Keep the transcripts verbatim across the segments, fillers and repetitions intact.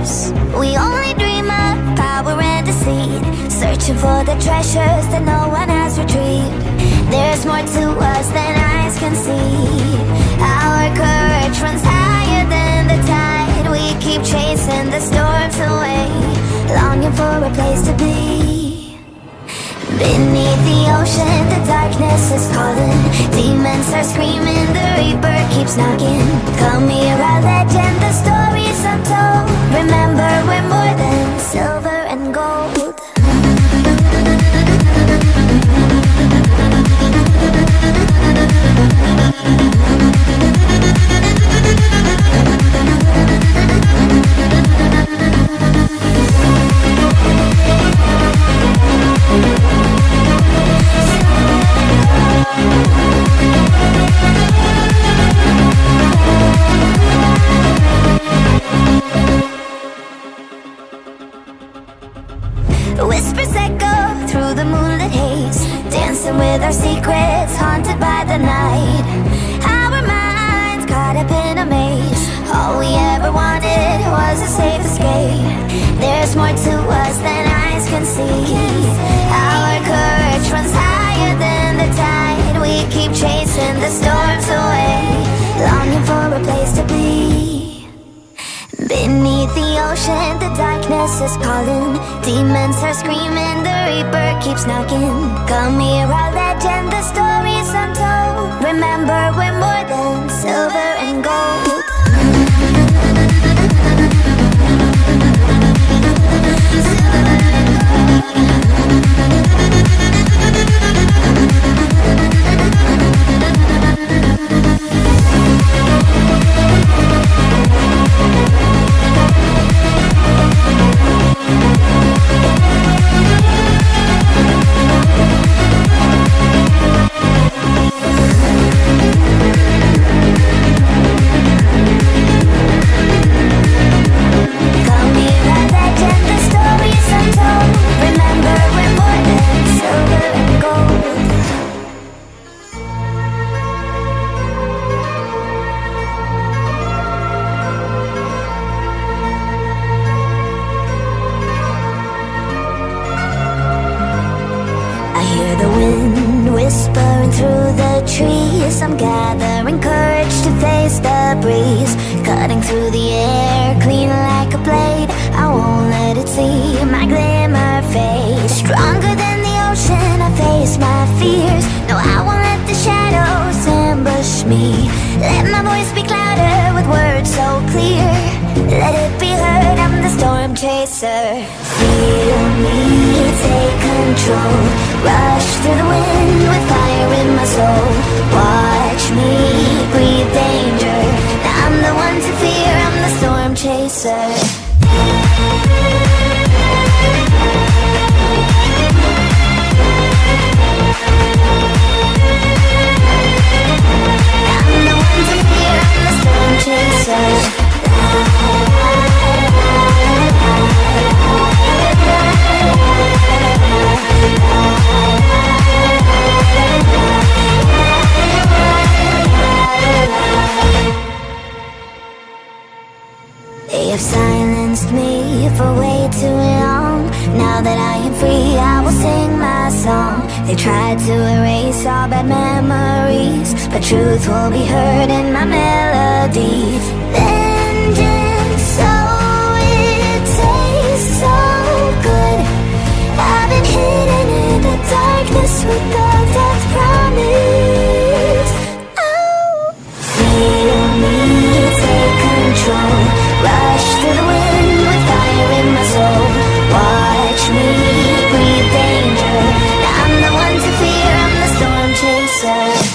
lives. We only dream of power and deceit, searching for the treasures that no one has retrieved. There's more to us than eyes can see. Our courage runs higher than the tide. We keep chasing the storms away, longing for a place to be. Beneath the ocean, the darkness is calling. Demons are screaming, the reaper keeps knocking. Come hear our legend, the story's untold. Remember, we're more than silver and gold. Whispers echo through the moonlit haze, dancing with our secrets, haunted by the night. Our minds caught up in a maze. All we ever wanted was a safe escape. There's more to us than eyes can see. Our courage runs higher than the tide. We keep chasing the storms away, longing for a place to be. Beneath the ocean, the darkness is calling. Demons are screaming, the reaper keeps knocking. Come hear our legend, the story's untold. Remember, we're more than silver and gold. Whispering through the trees, I'm gathering courage to face the breeze. Cutting through the air, clean like a blade. I won't let it see my glimmer fade. Stronger than the ocean, I face my fears. No, I won't let the shadows ambush me. Let my voice be louder with words so clear. Let it be heard, I'm the storm chaser. Feel me, take control. Rush through the wind with fire in my soul. Watch me breathe danger. Now I'm the one to fear, I'm the storm chaser. I'm the one to fear, I'm the storm chaser. They have silenced me for way too long. Now that I am free, I will sing my song. They tried to erase all bad memories, but truth will be heard in my melody. Vengeance, oh, it tastes so good. I've been hidden in the darkness with the death promise. Oh, feel me, take control. Rush through the wind with fire in my soul. Watch me breathe danger. Now I'm the one to fear, I'm the storm chaser.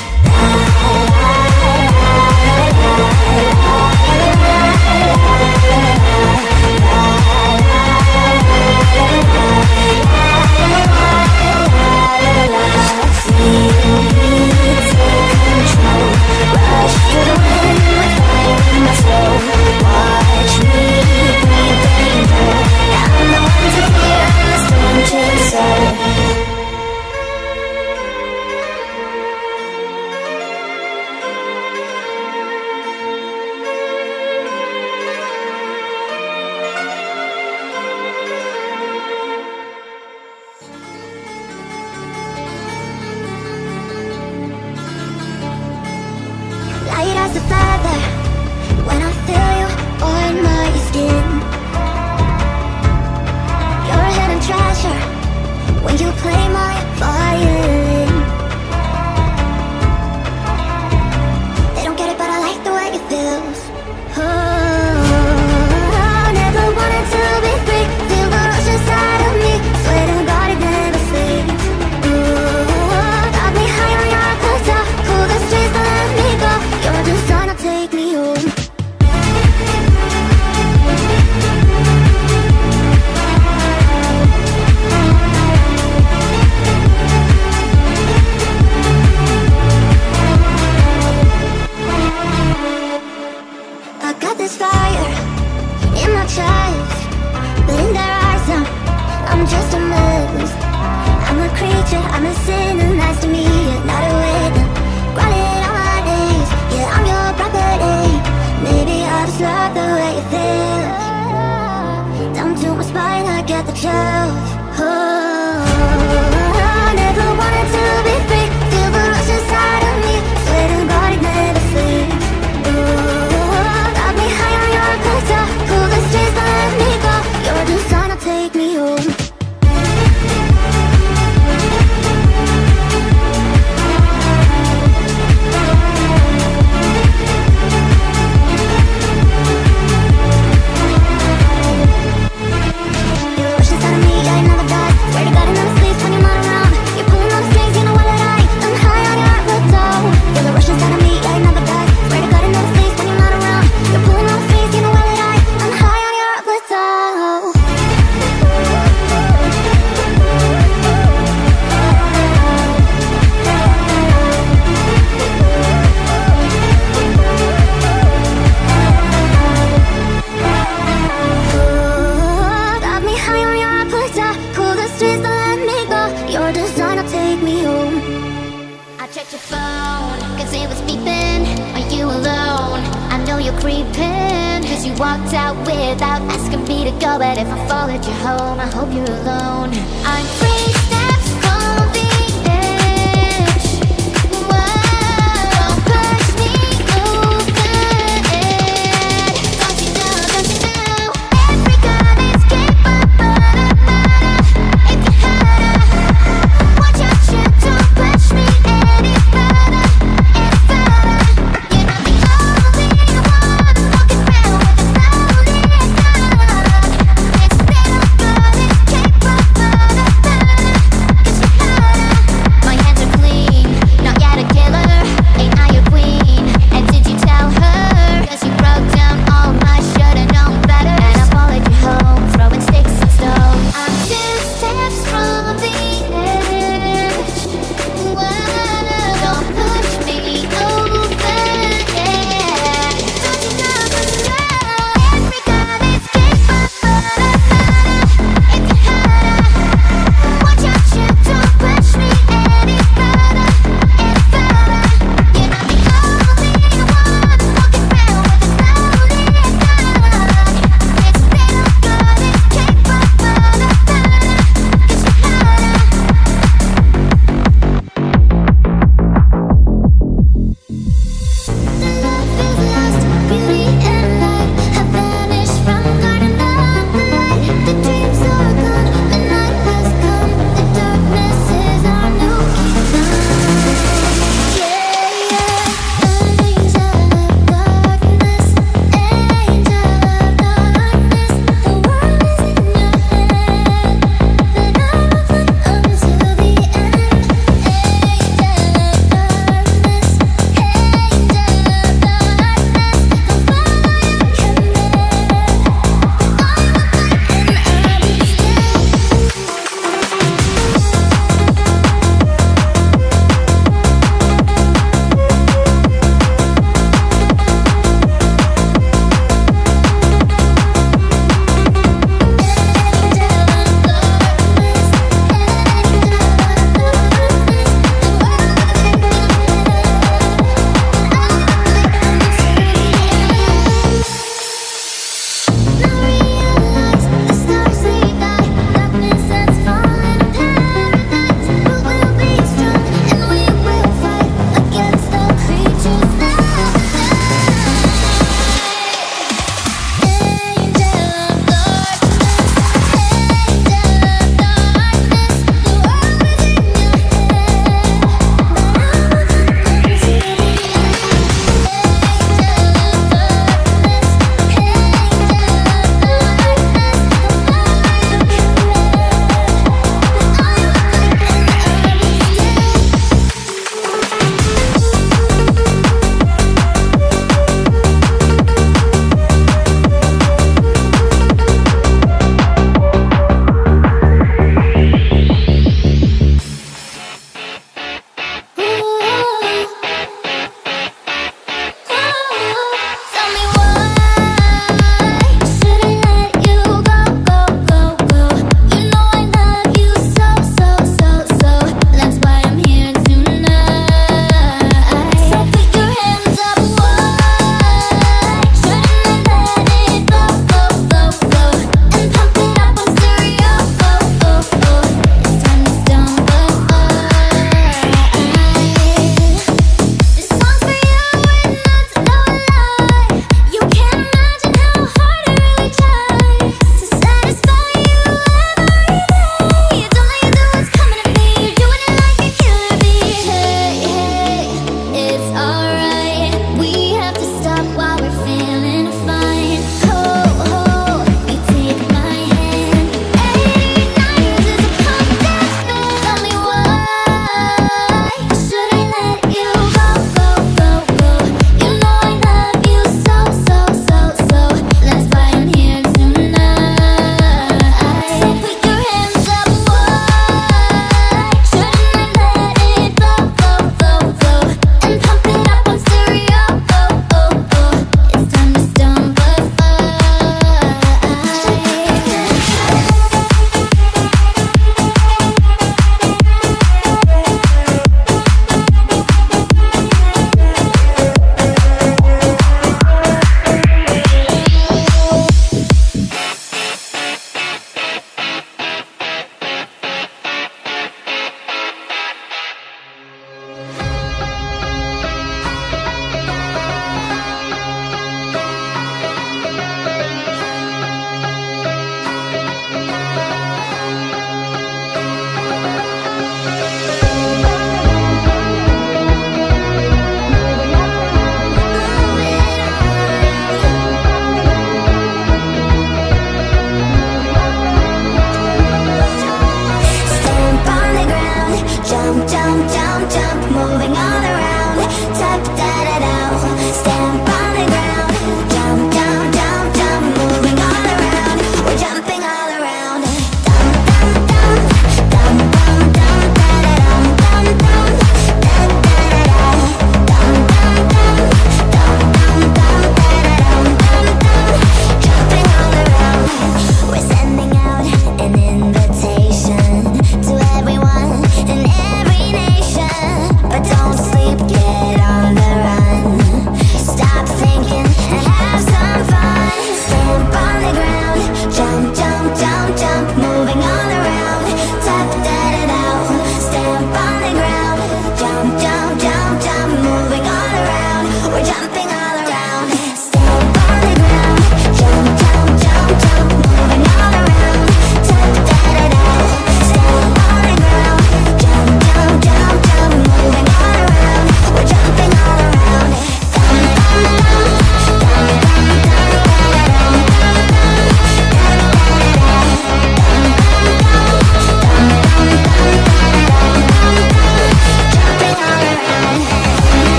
just a feather when I feel you on my skin. You're a hidden treasure when you play my violin. They don't get it, but I like the way it feels. Oh, I never wanted to be free. Feel the rush inside of me. Swear to God it never sleeps. Ooh, got me high on your plateau. Cool the streets, don't let me go. You're the sun, I'll take me home. I got this fire in my chest, but in their eyes I'm, I'm just a mess. I'm a creature, I'm a sinner, nice to meet you, not a winner. Grinding on my knees, yeah, I'm your property. Maybe I just love the way it feels. Down to my spine, I get the chills. Oh, I never wanted to be free. Feel the rush inside of me. Swear to God it never sleeps. Ooh, got me high on your plateau. Cool the streets, don't let me go. You're the sun, I'll take me home. You're rushing inside of me, yeah, it never dies. Swear to God it never sleeps when you're not around. You're pulling all the strings, you know I let I. I'm high on your plateau. Feel the rush inside of me, yeah, it never dies. Swear to God it never sleeps when you're not around. You're pulling all the strings, you know I let I. I'm high on your plateau. Ooh, got me high on your plateau. Cool the streets, don't let me go. Your design, I'll take me home. I checked your phone, cause it was beeping. Are you alone? I know you're creeping, cause you walked out without asking me to go. But if I followed you home, I hope you're alone. I'm three steps from the edge. Whoa, don't push me over it. Don't you know, don't you know, every girl is capable of murder. If you hurt her, watch your shit, don't push me any further, any further. You're not the only one walking around with a loaded gun. This little girl is capable of murder.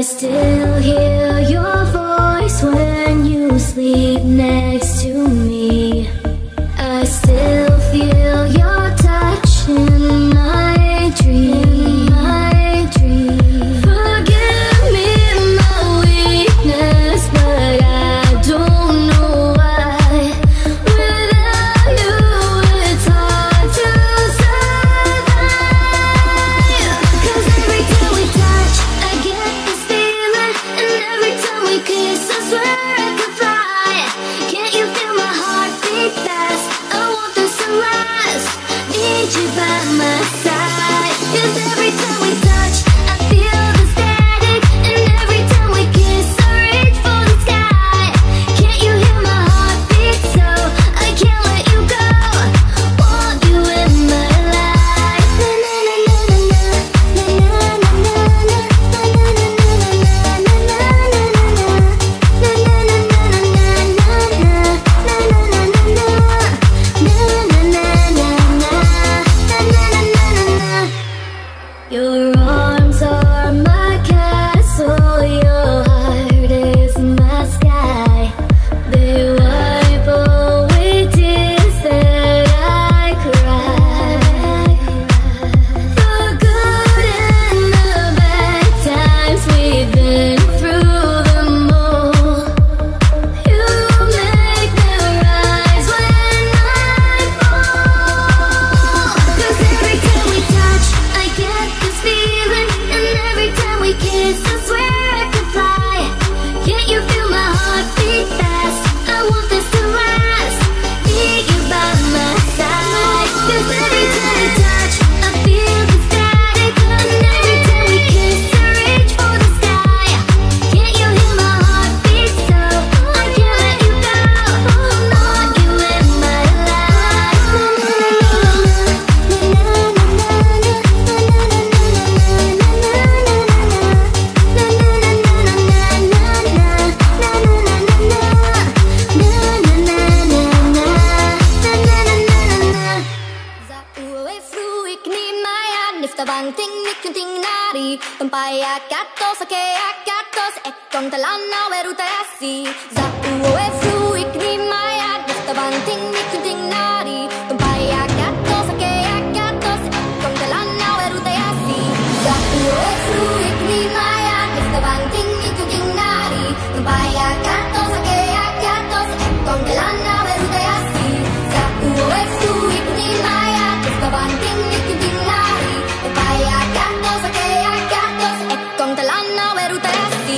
still hear your voice when you sleep next to me. I still feel your touch in my dream, my dream. Forgive me my weakness, but I don't know why. Without you, it's hard to survive. 'Cause every time we touch, I get this feeling, and every time we kiss, I swear I could fly. Can't you feel my heart beat fast? I want this to last. Need you by my side. 'Cause every time we touch, I feel the static, and every time we kiss, I reach for the sky. Can't you hear my heart beat? So I can't let you go. Want you in my life. Na na na na na na na na na na Your arms are my castle, your heart is my sky. They wipe away tears that I cry. The good and the bad times, we've been through them all. You make me rise when I fall. 'Cause every time we touch, I get this feeling, and every time we kiss, I swear I could fly. Can't you feel my heart beat fast? I want this to last. Need you by my side. 'Cause every time we touch, I feel the static, and every time we kiss, I reach for the sky. Can't you hear my heart beat? So I can't let you go. Want you in my life. Kong talan na weru tayasi za uwe fruik ni maya nifta banting ni kunting nari tumpai akato sake akato kong talan na weru tayasi za uwe fruik ni maya nifta banting ni kunting nari tumpai akato sake akato kong talan na weru tayasi za uwe fruik ni maya nifta banting ni kunting nari tumpai akato sake akato kong talan na weru tayasi.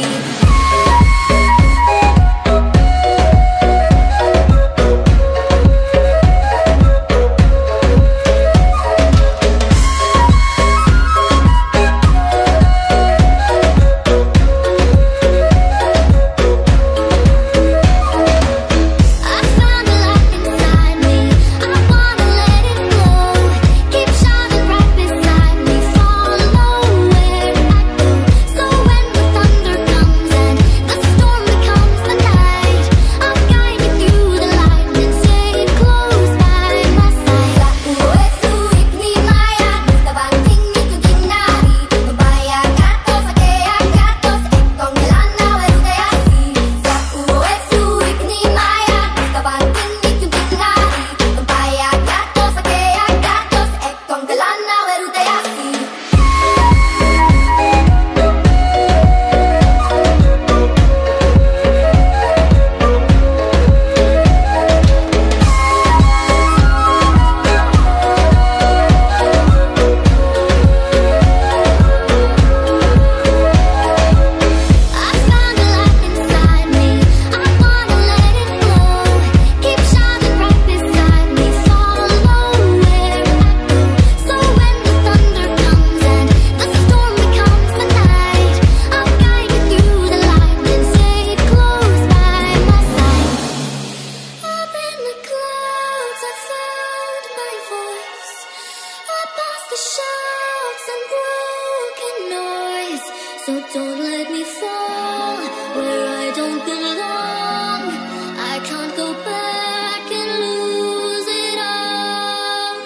So don't let me fall where I don't belong. I can't go back and lose it all.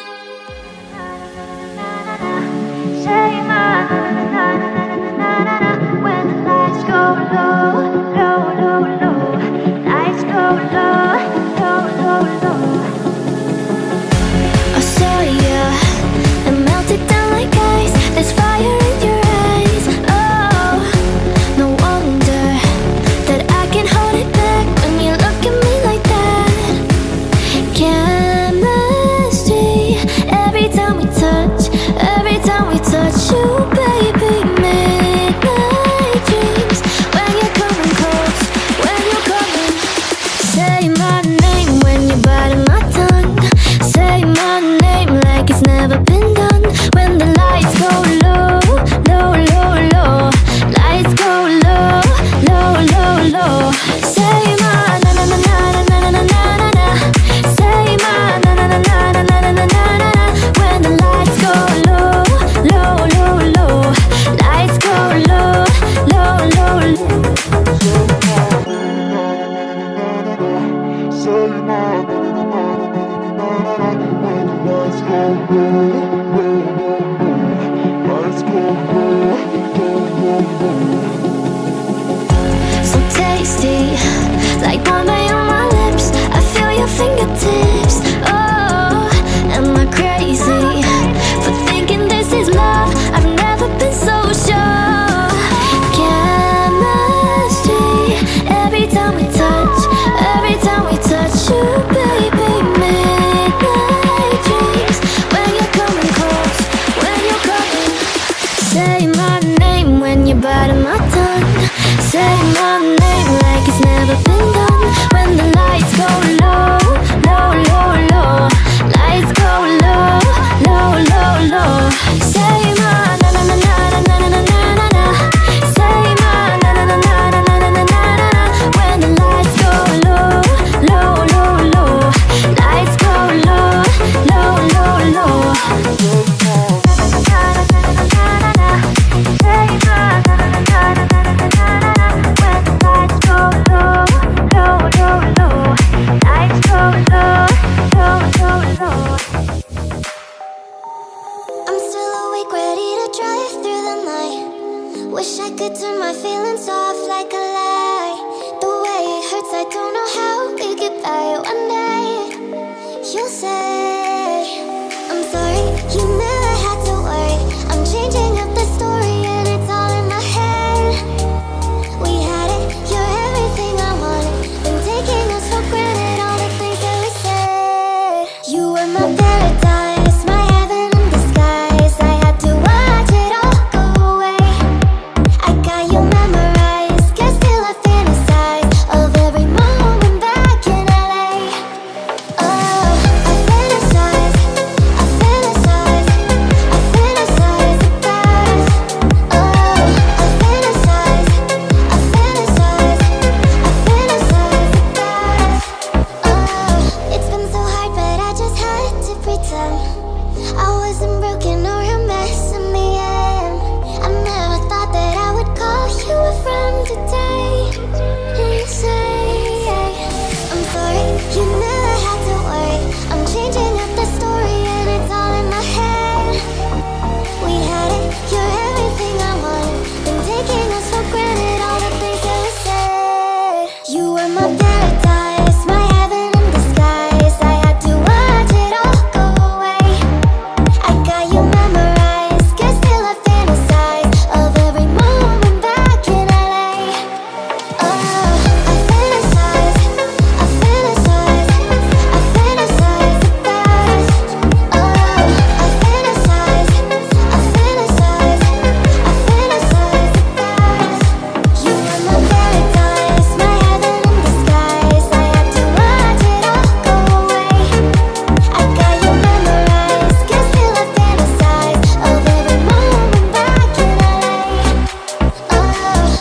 Say my na na na na na na when the lights awake, ready to drive through the night. Wish I could turn my feelings off like a light. The way it hurts, I don't know how we get by. One day you'll say I'm sorry, you never had to worry. I'm changing up the story and it's all in my head. We had it, you're everything I wanted. Been taking us for granted, all the things that we said. You were my paradise, my heaven in disguise. I had to watch it all go away. I got you memorized, guess still I fantasize of every moment back in L A. Oh, I fantasize, I fantasize, I fantasize about us. Oh, I fantasize, I fantasize, I fantasize about us. Oh, it's been so hard, but I just had to pretend I wasn't broken or a mess in the end. I never thought that I would call you a friend today and say I'm sorry, you never had to worry. I'm changing up the story and it's all in my head. We had it, you're everything I wanted. Been taking us for granted, all the things that we said. You were my paradise, my heaven in disguise. I had to watch it all go away. I got you memorized, guess still I fantasize of every moment back in L A. Oh, I fantasize, I fantasize, I fantasize about us. Oh, I fantasize, I fantasize, I fantasize about us. You were my paradise, my heaven in disguise. I had to watch it all go away. I got you memorized, guess still I fantasize of every moment back in L A. Oh.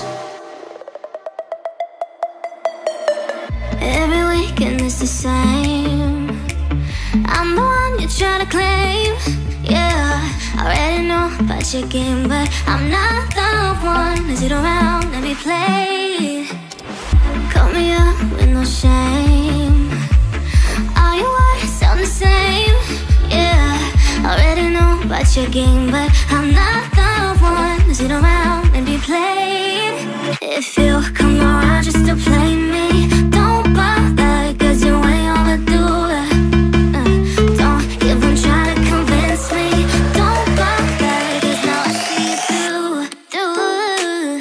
Every weekend is the same. I'm the one you're trying to claim. Yeah, I already know about your game, but I'm not the one to sit around and be played. Call me up with no shame. All your words sound the same. Yeah, I already know about your game, but I'm not the one to sit around and be played. If you come around just to play me, don't bother, cause you're way overdue. Uh, don't even try to convince me. Don't bother, cause now I see you through, through.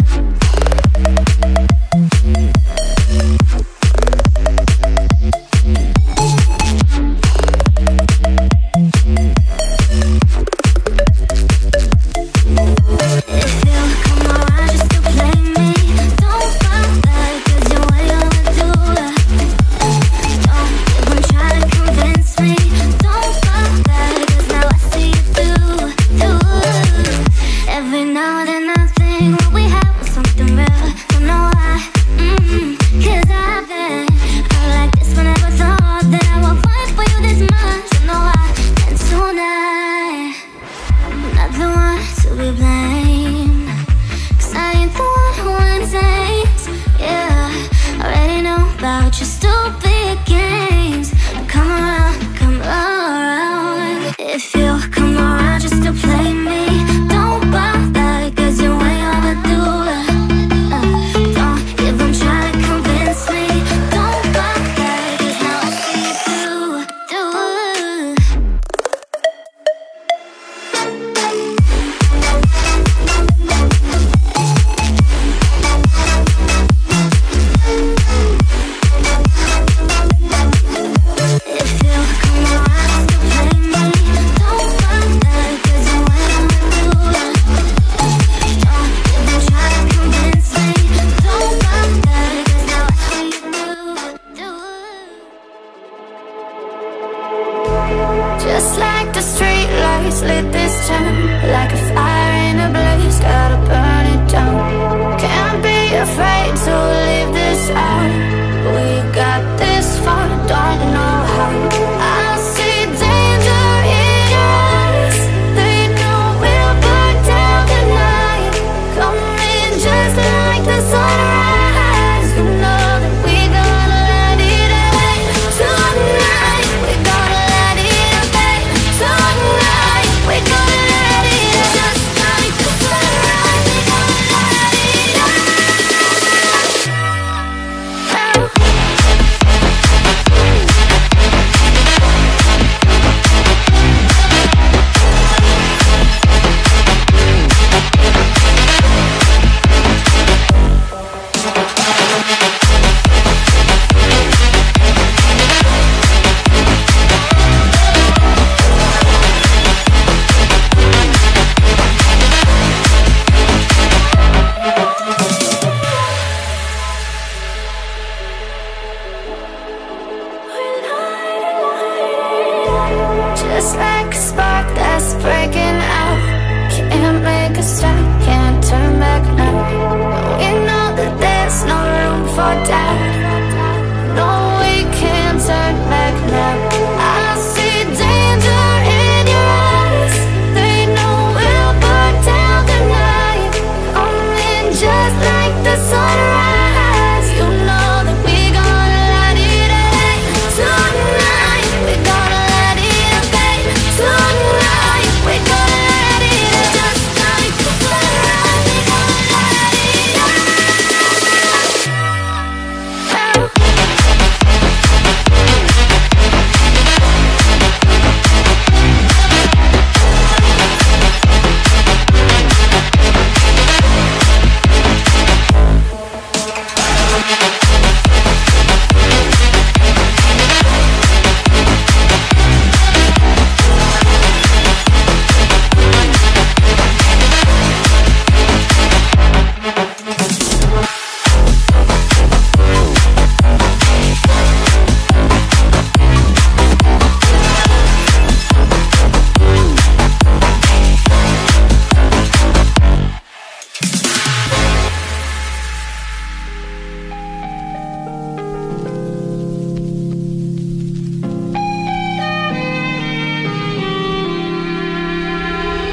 If you come around just to play me, don't bother, cause you're way overdue. Don't even try to convince me. Don't bother, cause now I see you through, through. Every now and then I think what we had was something real. Don't know why, mm-mm, cause I've been hurt like this, but never thought that I would fight for you this much. Don't know why, and tonight I'm not the one to be blamed, cause I ain't the one who entertains. Yeah, I already know about your stupid games. Come around, come around. If you come around just to play me, don't bother, cause you're way overdue. Uh, don't even try to convince me. Don't bother, cause now I see you through, through.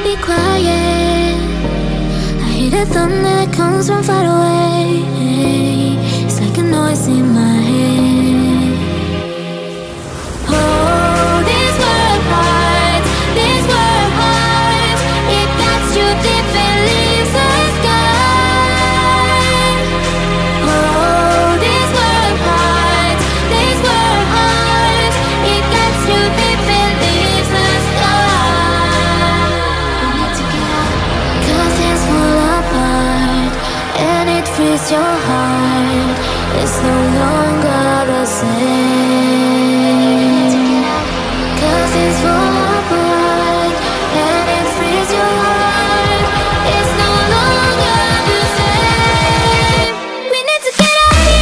be quiet. I hear the thunder that comes from far away. It's like a noise in my head. Oh, this world hides, this world hides. It gets too deep and leaves the sky. Oh, this world hides, this world hides. It gets too deep and leaves the sky. We need to get out, 'cause things fall apart and it frees your heart. It's no longer the same. 'Cause it's fall apart and it frees your heart. It's no longer the same. We need to get out of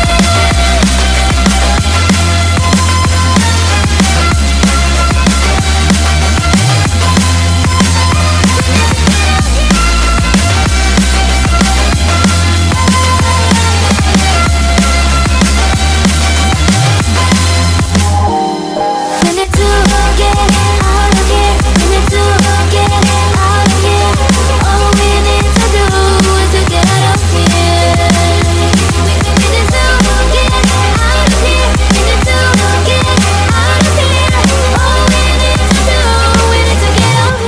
We need to get out of here. We need to get out of here. All we need to do is to get out of here. We need to get out of here. We need to get out of here. All we need to do, we need to get out of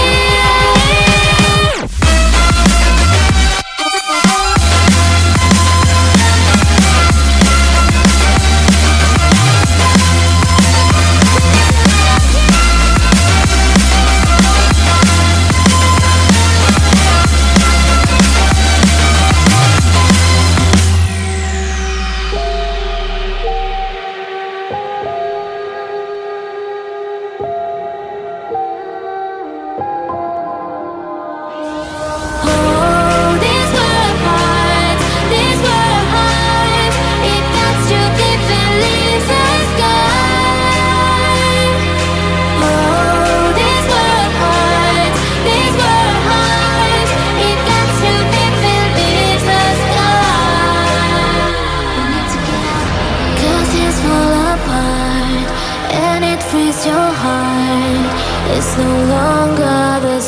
Oh, this world hides, this world hides. It gets too deep and leaves the sky. Oh, this world hides, this world hides. It gets too deep and leaves the sky. We need to get out, 'cause things fall apart and it frees your heart. It's no longer the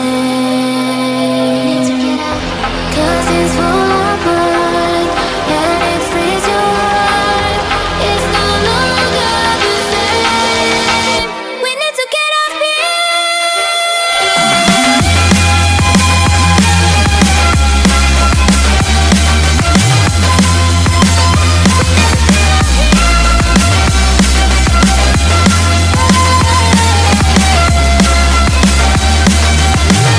same. 'Cause things fall apart and it frees your heart. It's no longer the same. We need to get out of here.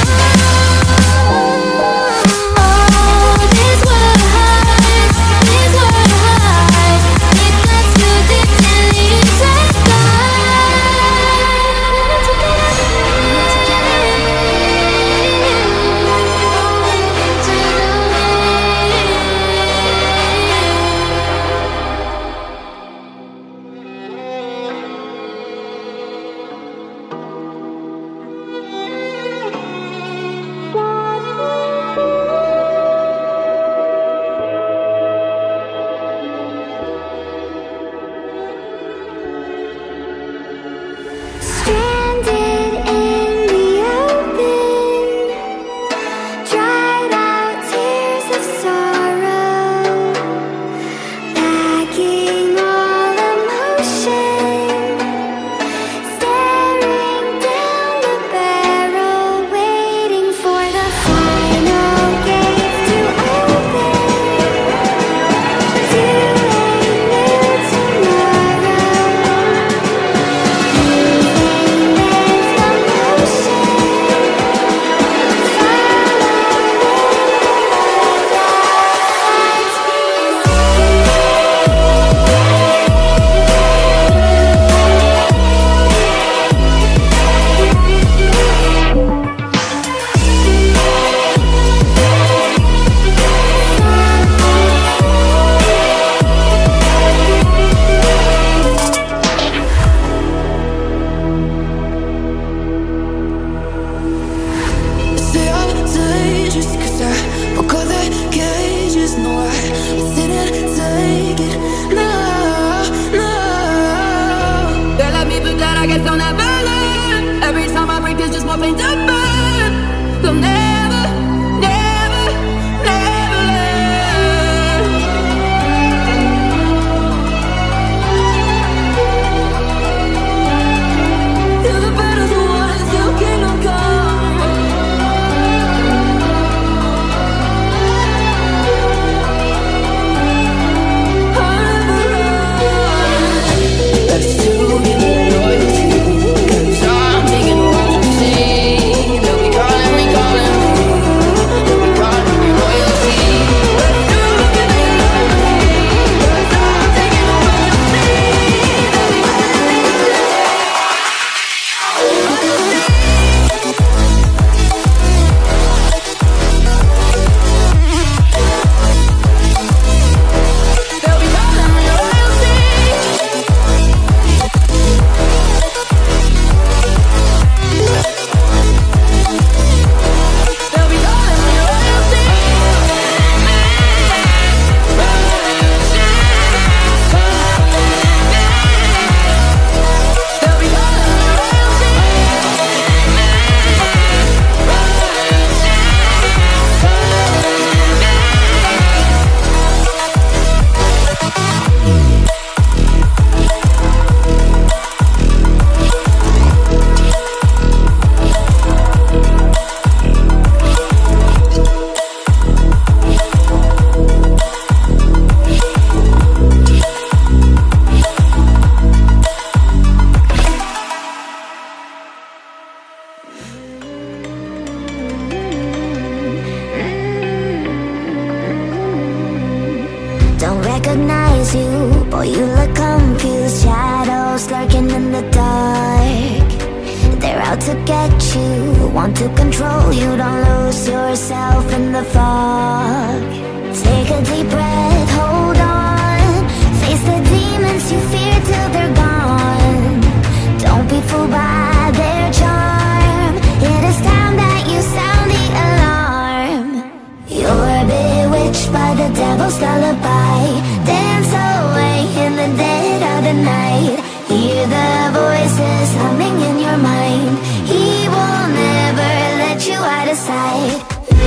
recognize you. Boy, you look confused, shadows lurking in the dark. They're out to get you, want to control you. Don't lose yourself in the fog. Take a deep breath, hold on. Face the demons you fear till they're gone. Don't be fooled by their charm. It is time that you sound the alarm. You're bewitched by the devil's lullaby. Dance away in the dead of the night. Hear the voices humming in your mind. He will never let you out of sight.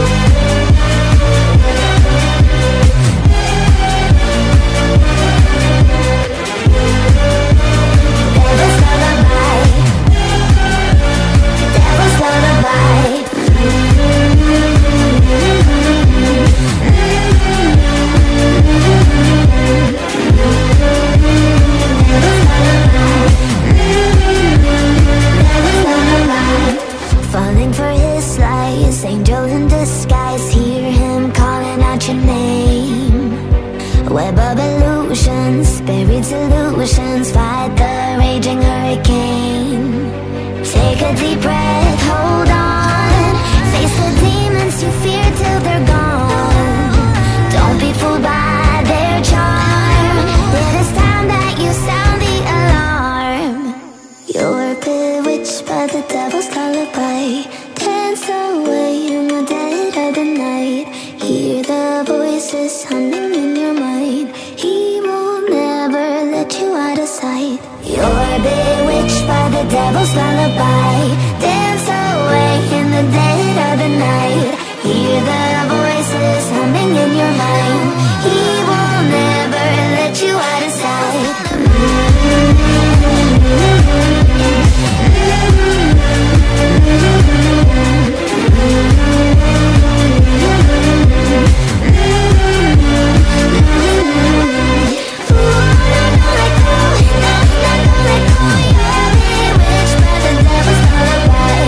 Devil's lullaby. Devil's lullaby. Falling for his lies, angel in disguise. Hear him calling out your name. Web of illusions, buried solutions. Fight the raging hurricane. Take a deep breath, hold on. Face the demons you fear till they're gone. Don't be fooled by their charm. It is time that you sound the alarm. You're bewitched by the devil's lullaby. Dance away in the dead of the night. Hear the voices humming in your mind. He will never let you out of sight. You're bewitched by the devil's lullaby. Dance away in the dead of the night. Hear the voices humming in your mind. He will never let you out of sight. Bewitched by the devil's lullaby.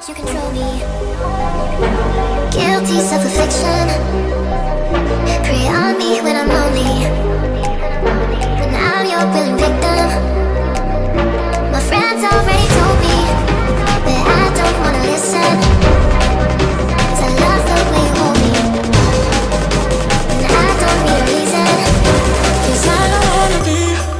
You control me. Guilty self-affliction. Prey on me when I'm lonely. And I'm your willing victim. My friends already told me that I don't wanna listen, 'cause I love the way you hold me. And I don't need a reason, 'cause I don't wanna be.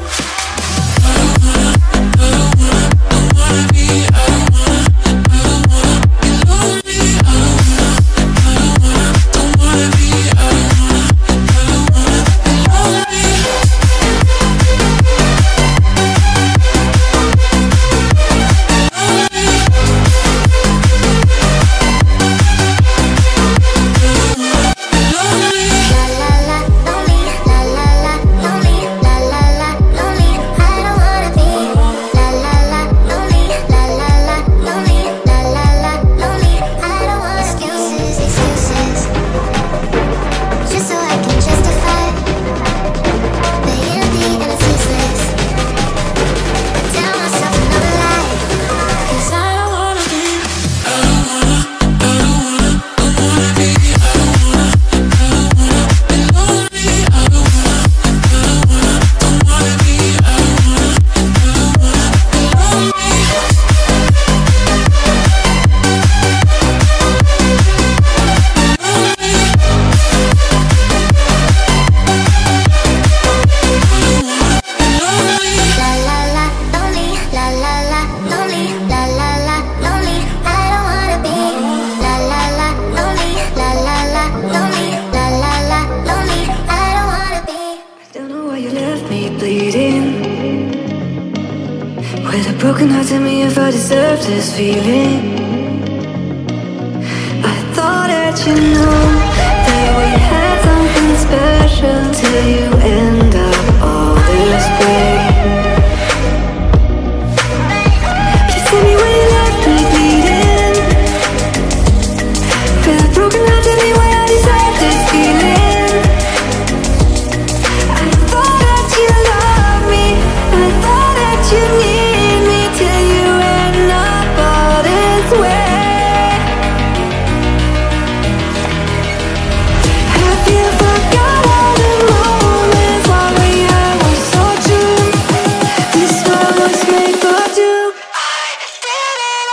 This feeling, I thought that you know that we had something special till you end up all this way. Please tell me when you left me bleeding. With a broken heart, tell me why I deserve this feeling. I thought that you loved me, I thought that you need me till you end up this way. Have you forgot all the moments while we had was so true? This world was made for two. I did it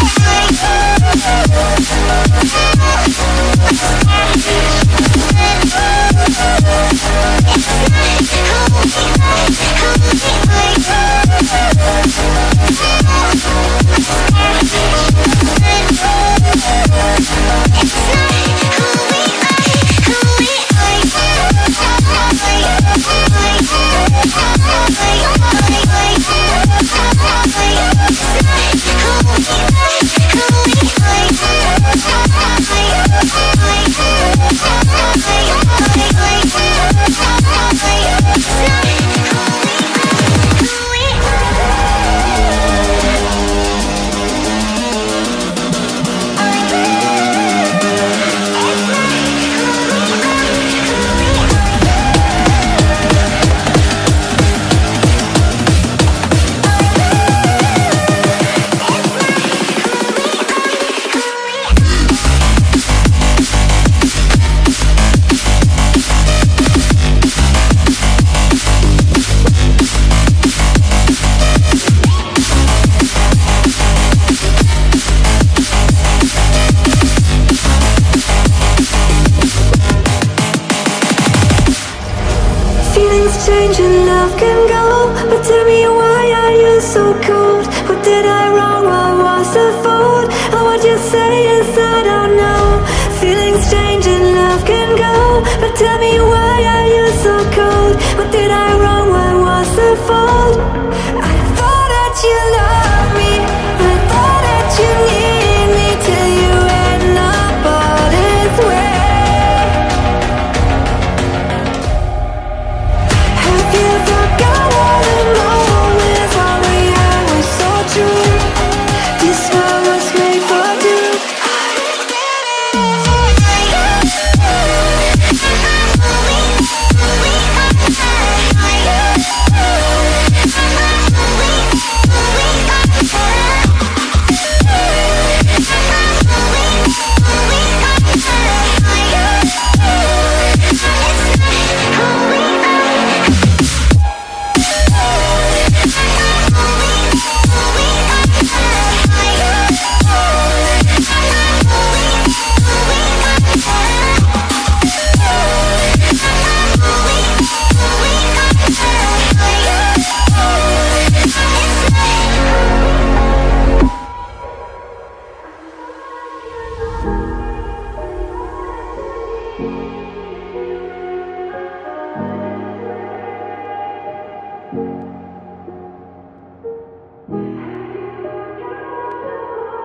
change and love can go, but tell me why are you so cold? What did I wrong? What was the fault? And what you say is I don't know. Feelings change and love can go, but tell me why are you so cold? What did I wrong? What was the fault? I thought that you loved me, I thought that you need me till you end up all this way. This world was made for two. I did it.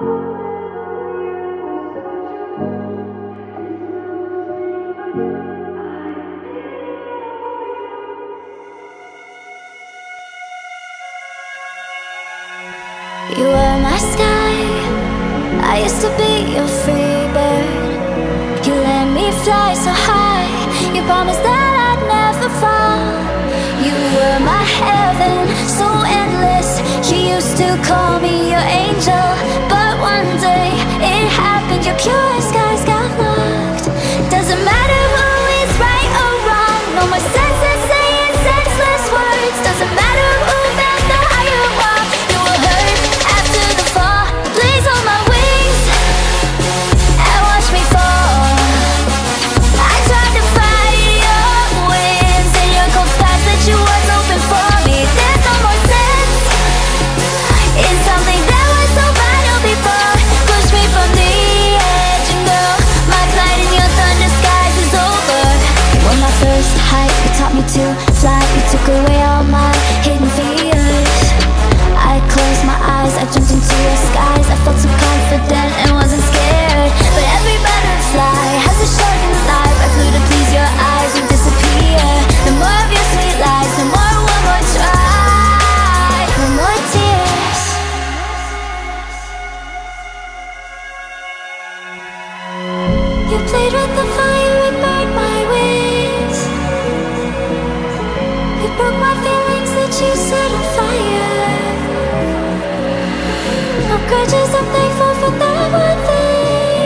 You were my sky, I used to be your free bird. You let me fly so high, you promised that I'd never fall. You were my heaven, so endless. You used to call me your angel, but one day it happened, your pure skies got locked. Doesn't matter who is right or wrong, no more senseless saying senseless words. Doesn't matter who bent the higher wall, you were hurt after the fall. Please hold my wings and watch me fall. I tried to fight your winds and your cold skies that you was open for me. There's no more sense in something that was so vital before. Push me from the edge and go, my flight in your thunder skies is over. When my first hike, you taught me to fly, you took away all my hidden fears. I closed my eyes, I jumped into your skies, I felt so confident and wasn't scared. But every butterfly has a shortened life, I flew to please your eyes, you disappear. No more of your sweet lies, no more one more try, no more tears. You played with the fire and burned my wings. You broke my feelings that you set on fire. No grudges, I'm thankful for that one thing.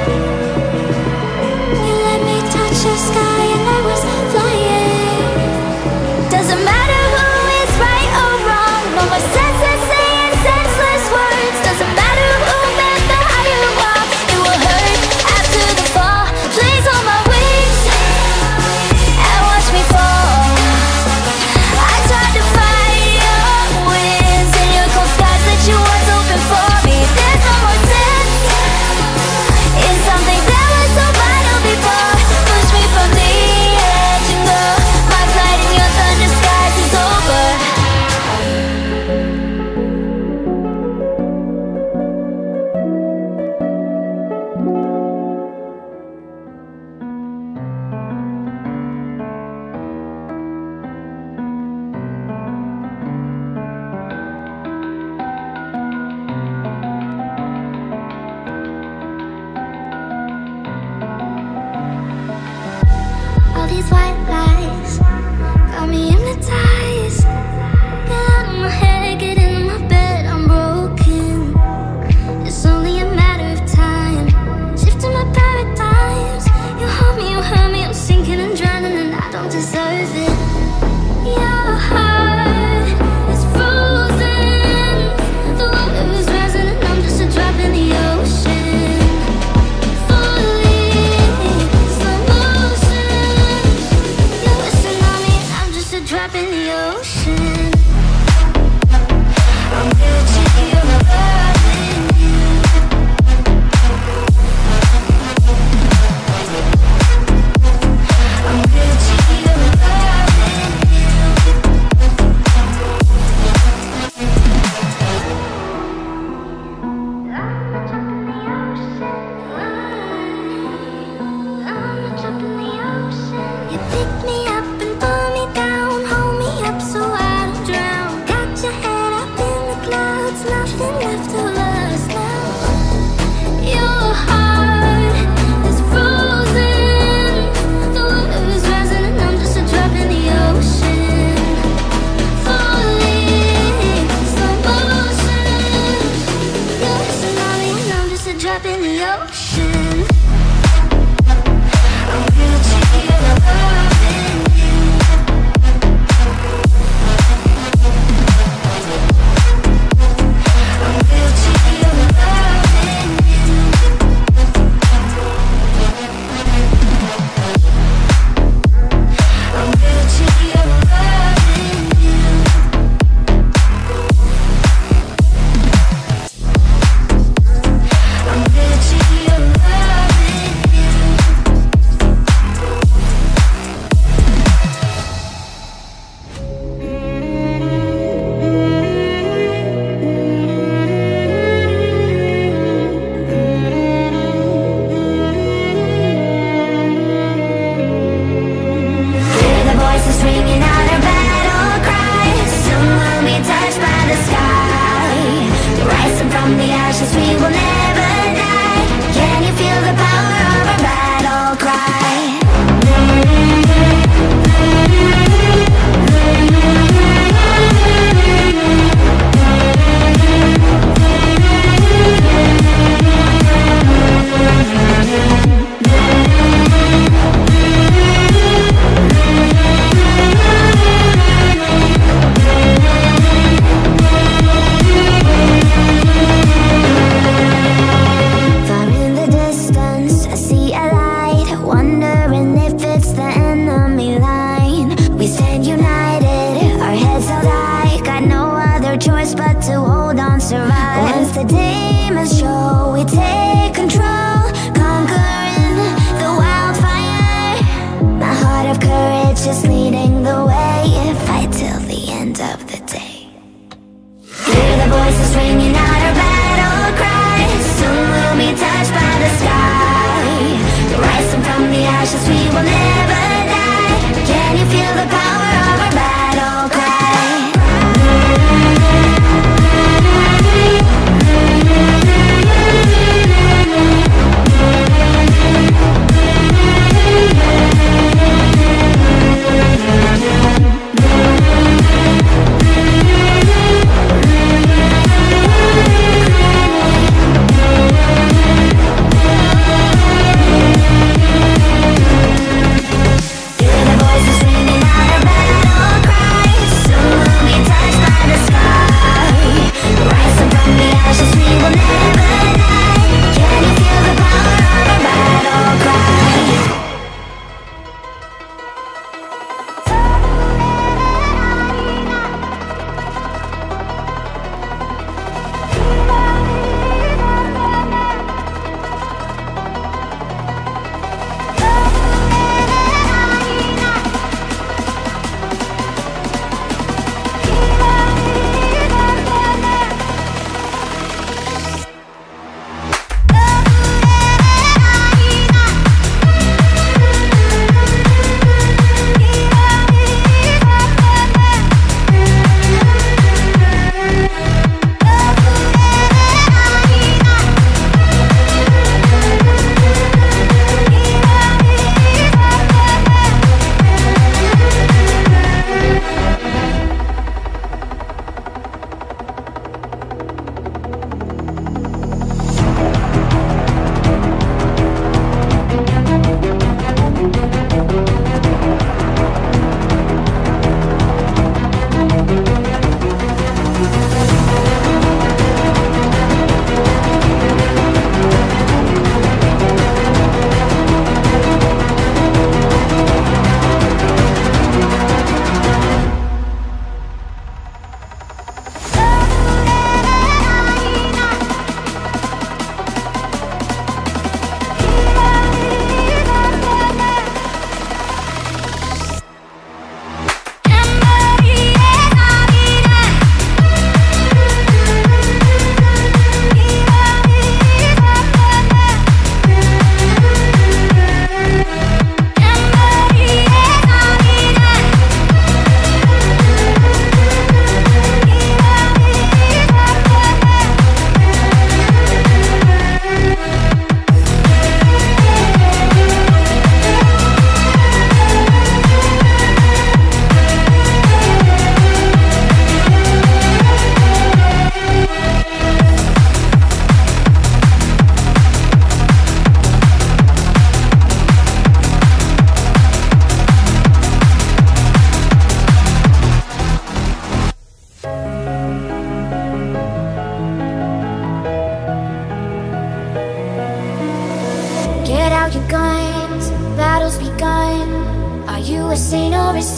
You let me touch your sky and I was flying. Doesn't matter who is right or wrong, no more senseless saying senseless words. Doesn't matter who bent the higher wall, you were hurt after the fall. Please hold my wings and watch me fall. I tried to fight your winds and your cold skies that you was open for me. There's no more sense in something that was so vital before. Push me from the edge and go, my flight in your thunder skies is over. All these white lies got me hypnotized. Get out of my head, get into my bed, I'm broken. It's only a matter of time, shifting my paradigms. You hold me, you hurt me, I'm sinking and drowning and I don't deserve it. Your heart is frozen, the water is rising and I'm just a drop in the ocean. Falling, slow motion, you're a tsunami and I'm just a drop in the ocean. I'm guilty of loving you. I'm guilty of loving you. I'm a drop in the ocean. I'm a drop in the ocean. You pick me up and pull me down, hold me up so I don't drown. Got your head up in the clouds, nothing left of us now. Your heart is frozen, the water is rising and I'm just a drop in the ocean. Falling, slow motion, you're a tsunami and I'm just a drop in the ocean. I'm guilty of loving you. I'm guilty of loving you. I'm guilty of loving you. I'm guilty of loving you. the ashes, we will never die. Can you feel the power of our battle cry? Just leading the way, fight till the end of the day. Hear the voices ringing out our battle cry. Soon we'll be touched by the sky. Rising from the ashes, we will never die. Can you feel the power of our battle cry? a saint or a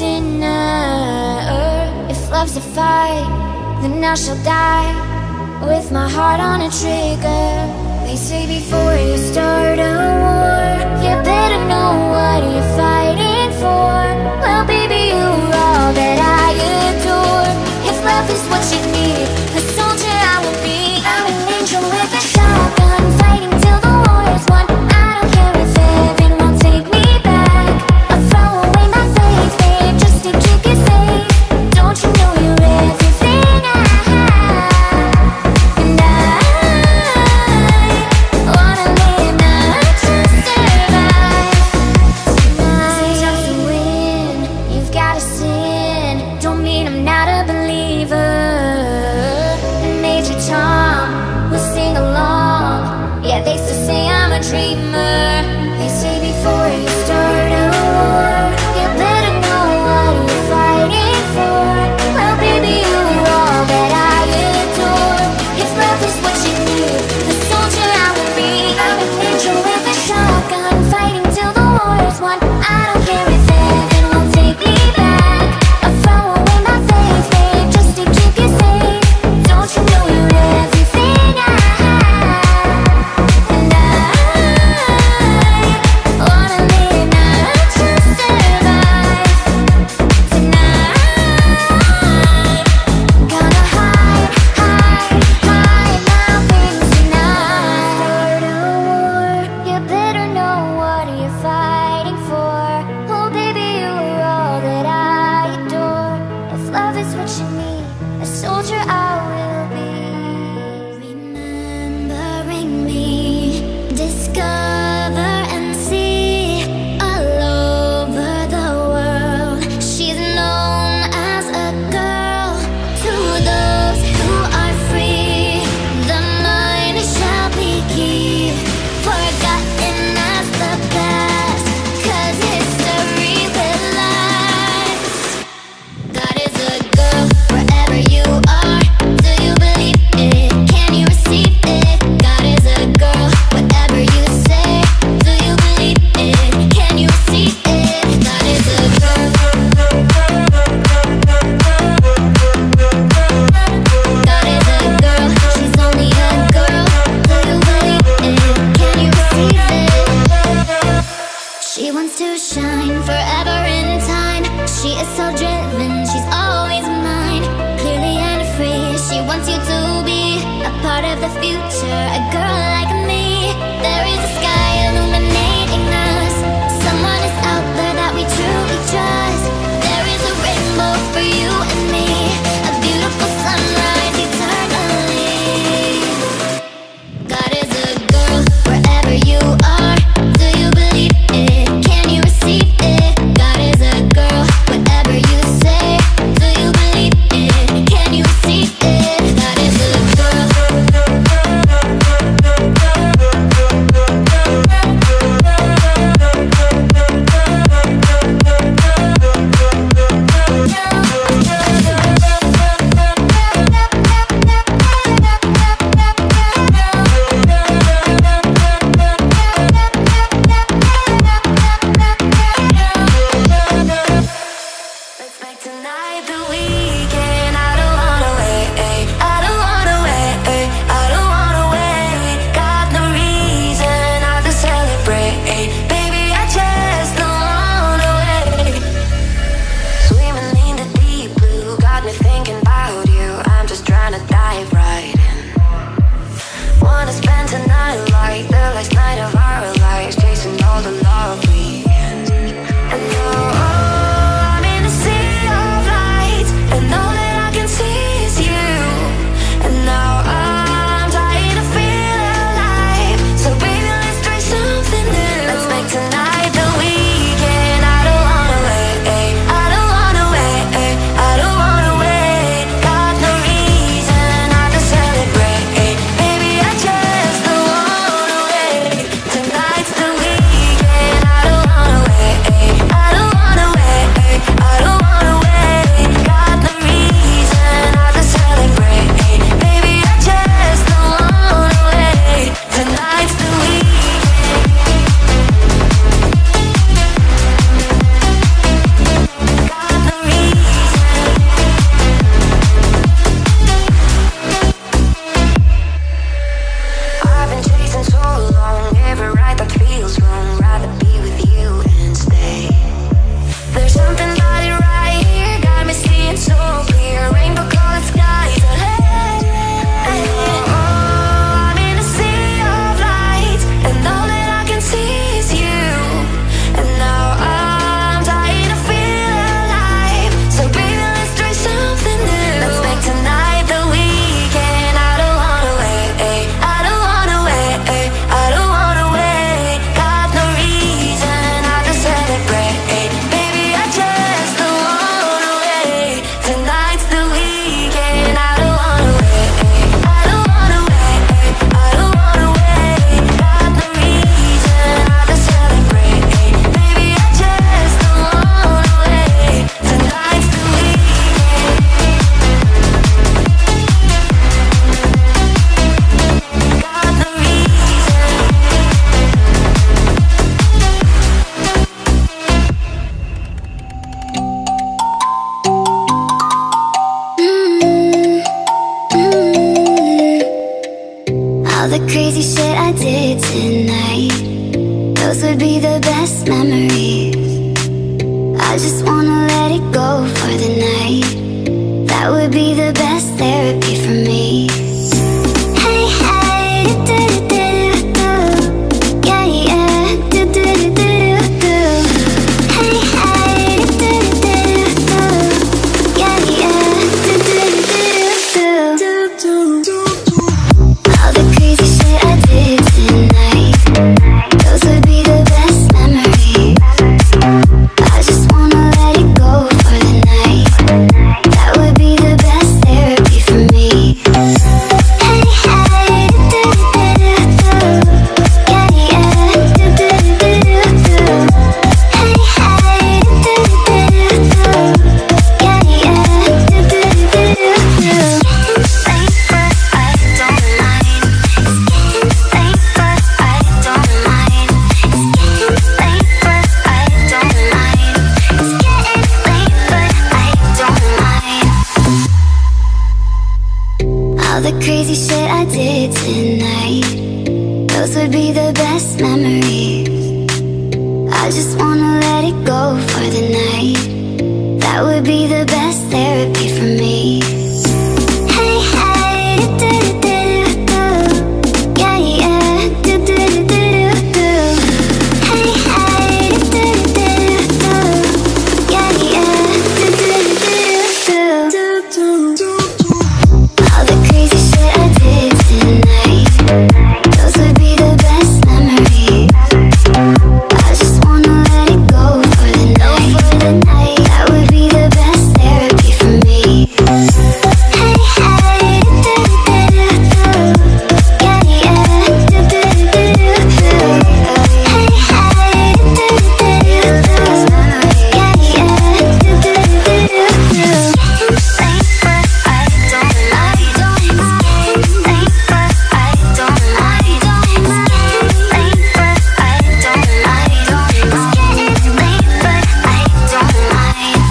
sinner. If love's a fight, then I shall die with my heart on a trigger. They say before you start a war, you better know what you're fighting for. Well, baby, you're all that I adore. If love is what you need, a soldier I will be. I'm an angel with a shotgun, fighting till the war is won. I don't care if heaven won't take me back. I'll throw away my faith, babe, just to keep you safe. Don't you know you're everything I have? And I that they still say I'm a dreamer. They say before you start a war, you better know what you're fighting for. Well, baby, you're all that I adore. If love is what you need, the soldier I will be. I'm an angel with a shotgun, fighting till the war is won. I don't care if heaven won't take me back. I'll throw away my faith, babe, just to keep you safe. Don't you know you're everything I have? And I wanna live not to survive. Tonight, gonna hide, hide, hide my wings tonight. Start a war, you better know what you're fighting for. Oh baby, you're all that I adore. If love is what you need, a soldier I will be. Remembering me, discover and see all over the world. She's known as a girl to those who are free. The mind shall be key, forgotten as the past, 'cause history will last. God is a girl wherever you are. Do you believe it? Can you receive it? God is a girl, whatever you say. Do you believe it? Can you receive it? God is a girl. God is a girl, she's only a girl. Do you believe it? Can you receive it? She wants to shine forever in time. She is so driven, she's always mine. Clearly and free, she wants you to be a part of the future. A girl like me, there is a sky illuminating us. Someone is out there that we truly trust. There is a rainbow for you and me, a beautiful sunrise eternally. God is a girl wherever you are. Do you believe it? Can you receive it? God is a girl, whatever you say. Do you believe it? Can you receive it? God is a girl. Let's make tonight the weekend. I don't wanna wait, I don't wanna wait, I don't wanna wait. Got no reason not to celebrate, baby, I just don't wanna wait. Swimming in the deep blue, got me thinking about you. I'm just trying to dive right in. Wanna spend tonight like the last night of our lives, chasing all the love we can. And oh, I'm in a sea of lights, and all that I can see is you. And now I'm dying to feel alive. So baby, let's try something new. Let's make tonight the weekend. I don't wanna wait, I don't wanna wait, I don't wanna wait. Got no reason not to celebrate, baby, I just don't wanna wait. shit I did tonight, those would be the best memories. I just wanna let it go for the night. That would be the best therapy for me. Hey, hey, do-do-do-do-do. Yeah, yeah, do-do-do-do-do. Hey, hey, do-do-do-do-do. Yeah, yeah, do-do-do-do-do. All the crazy shit I did tonight, those would be the best memories. I just wanna let it go for the night. That would be the best therapy for me. Hey, hey, do-do-do-do-do. Yeah, yeah, do-do-do-do-do. Hey, hey, do-do-do-do-do. Yeah, yeah, do-do-do-do-do. Think but I don't mind. Think but I don't mind. Think but I don't mind. It's getting late but I don't mind. All the crazy shit I did tonight, those would be the best memories. I just wanna let it go for the night. That would be the best therapy for me. Hey, hey, do-do-do-do-do. Yeah, yeah, do-do-do-do-do. Hey, hey, do-do-do-do-do. Yeah, yeah, do-do-do-do-do. All the crazy shit I did tonight, those would be the best memories. I just wanna let it go for the night. That would be the best therapy for me. Hey, hey, do-do-do-do-do. Yeah, yeah, do-do-do-do-do. Hey, hey, do-do-do-do-do. Yeah, yeah, do-do-do-do-do. Think but I don't mind. Think but I don't mind. Think but I don't mind. It's getting late but I don't mind.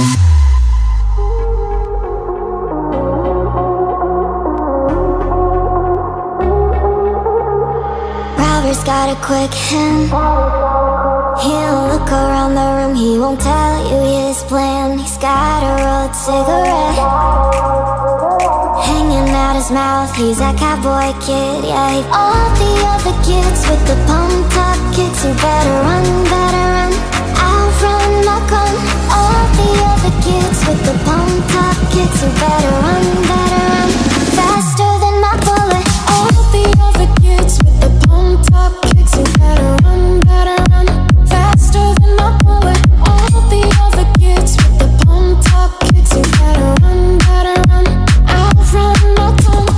Robert's got a quick hand. He'll look around the room, he won't tell you his plan. He's got a rolled cigarette hanging out his mouth, he's that cowboy kid, yeah. All the other kids with the pumped up kicks, who better run, better run, outrun my gun. All the other kids with the pumped up kicks, who better run, better run, faster than my bullet. All the other kids with the pumped up kicks, who better run, better run, faster than my bullet. All the other kids with the pumped up kicks, who better run, better run, outrun my tongue.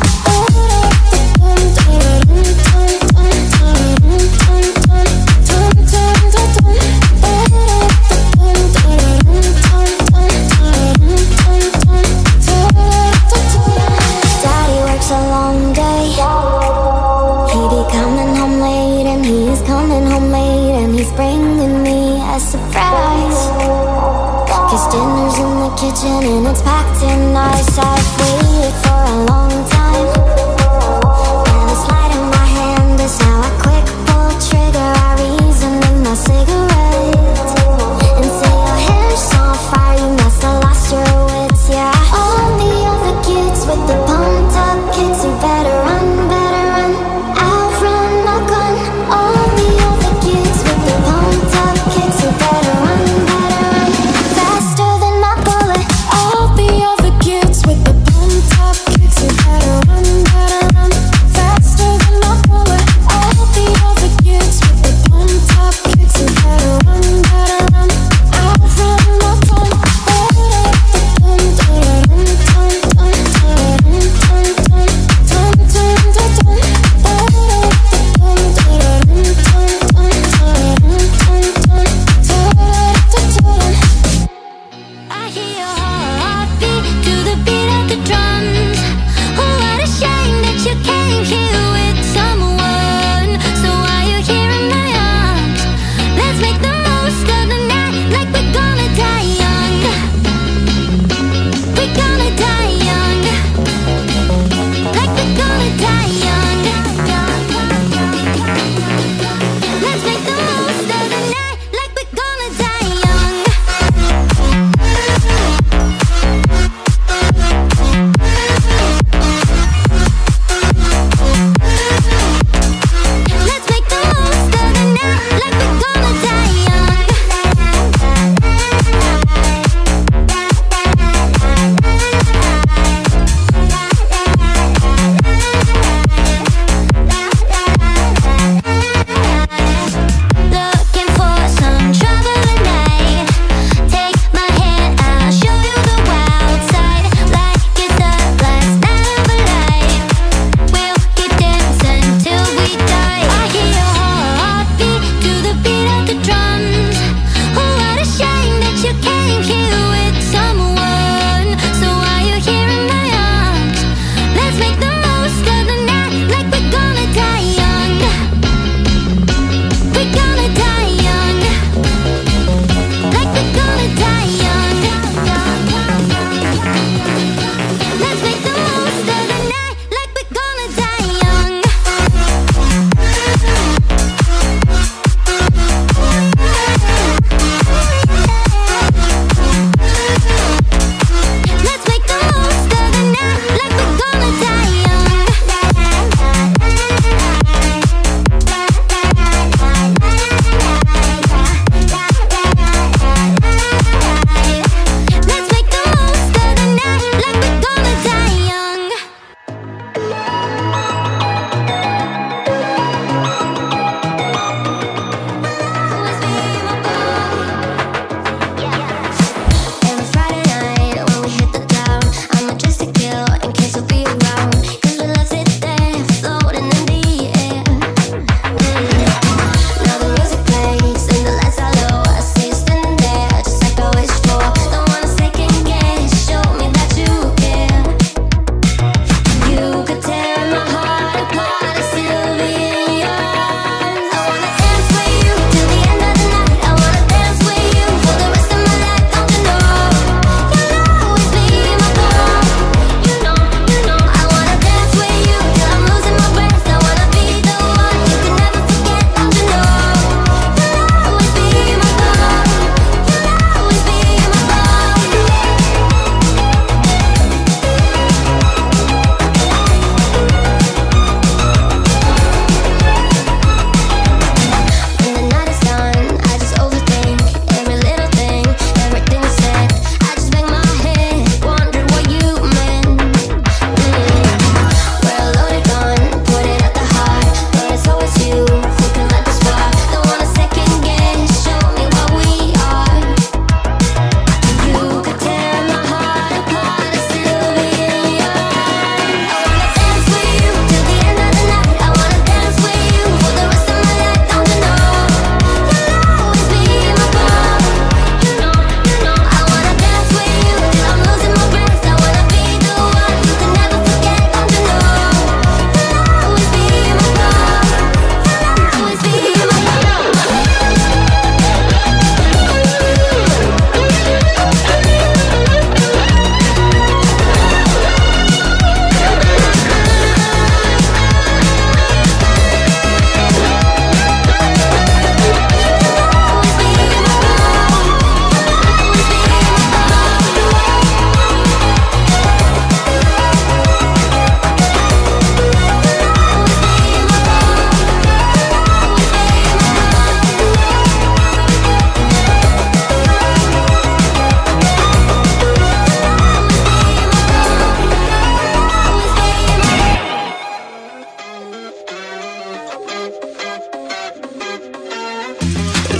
Daddy works a long day. He be coming home late, and he's coming home late, and he's bringing me a surprise. Cause dinner's in the kitchen and it's packed in nice. I've waited for a long time, and this light in my hand is how I quick pull trigger. I reason in my cigarette and say your hair's on fire, you must have lost your wits, yeah. All the other kids with the pumped up kicks, who better run, better run, outrun my gun. All the other kids with the pumped up kicks, who better run, better run, faster than my bullet. All the other kids with the pumped up kicks, who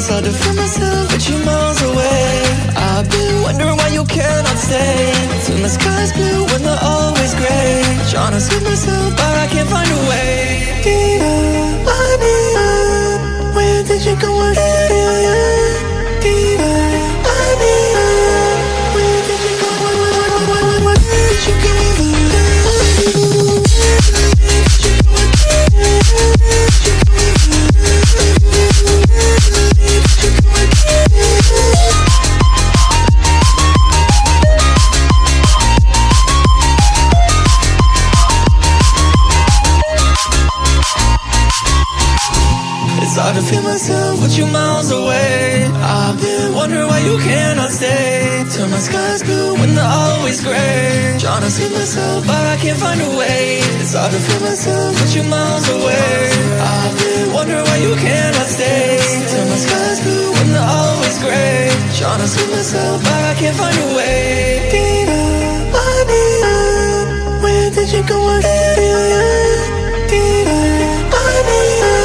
It's hard to feel myself with you miles away. I've been wondering why you cannot stay. Till the sky's blue when they're always grey. Trying to save myself but I can't find a way. Diva, I need you. Where did you go? Where did you go? Diva, I need you. Where did you go? Where, where, where, where, where, where did you go? It's hard to feel myself with you miles away. I've been wondering why you cannot stay. Till my sky's blue when they're always grey. Trying to see myself but I can't find a way. It's hard to feel myself with you miles away. I've been wondering why you cannot stay. Till my sky's blue when they're always grey. Trying to see myself but I can't find a way. Diva, I need you. Where did you go? Where did you go? Diva, I need you.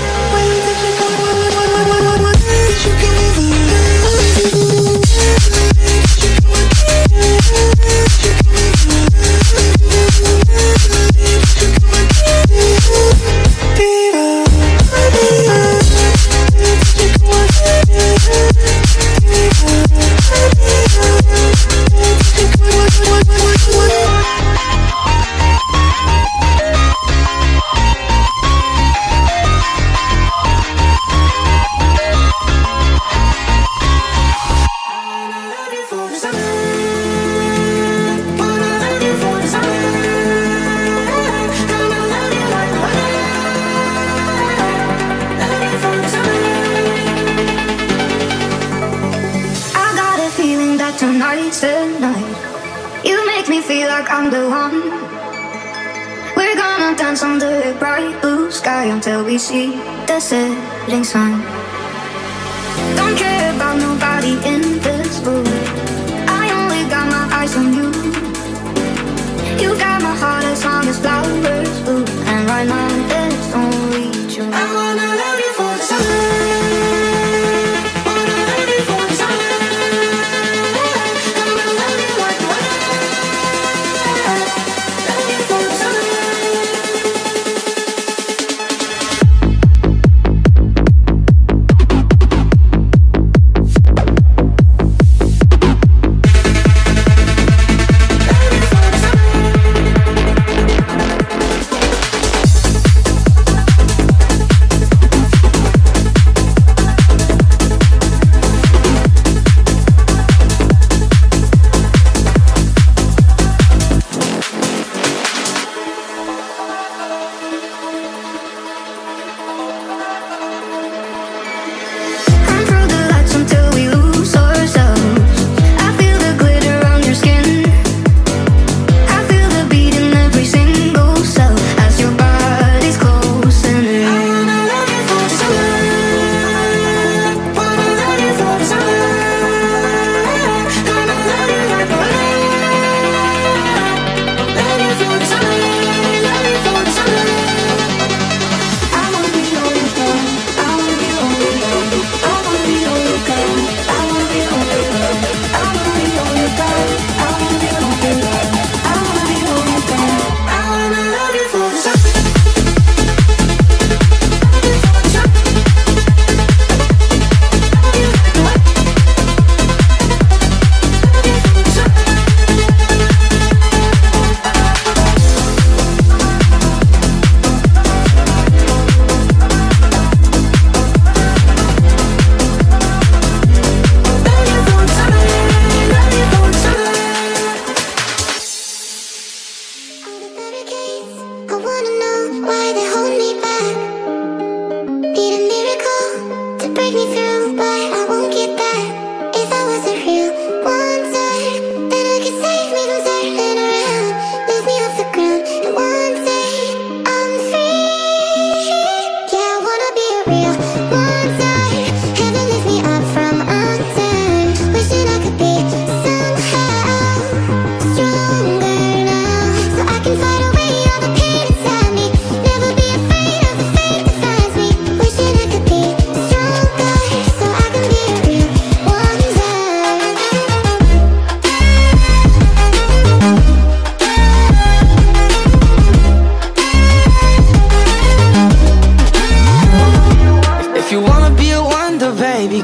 Tonight's the night. You make me feel like I'm the one. We're gonna dance under a bright blue sky until we see the setting sun. Don't care about nobody in this room. I only got my eyes on you. You got my heart as long as flowers bloom. And right now there's only you. I wanna love you for the summer.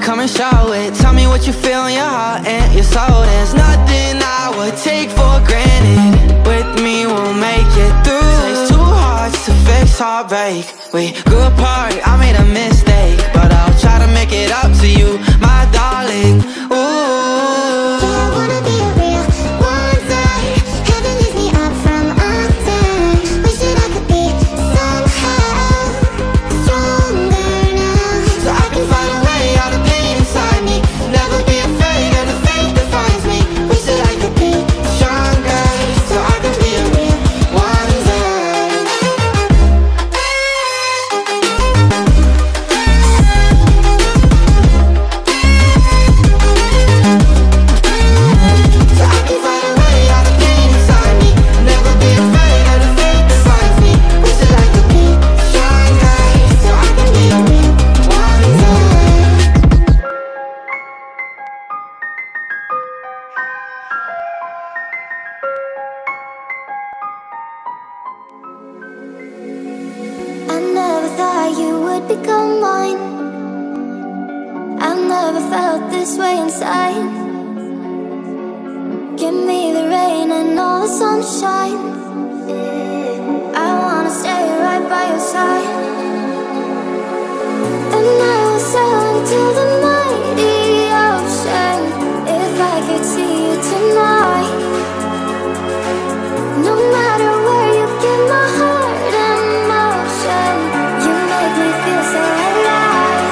come and show it. Tell me what you feel in your heart and your soul. There's nothing I would take for granted. With me we'll make it through. Takes two hearts to fix heartbreak. We grew apart, I made a mistake, but I'll try to make it up to you, my darling. Ooh, yeah, I wanna be a real one day. Heaven leaves me up from under. Wishing I could be somehow stronger now, so I can find a way out of pain inside me. Never be afraid of the fate that finds me. Wish that I could be stronger, so I can be a real one day. So I can find a way out of pain inside me. Never be afraid of the fate that finds me. Wish that I could be stronger, so I can be a real one day. I never thought you would become mine. I never felt this way inside. Give me the rain and all the sunshine. I wanna stay right by your side. And I will sail into the mighty ocean if I could see you tonight. No matter where you give my heart in motion, you make me feel so alive.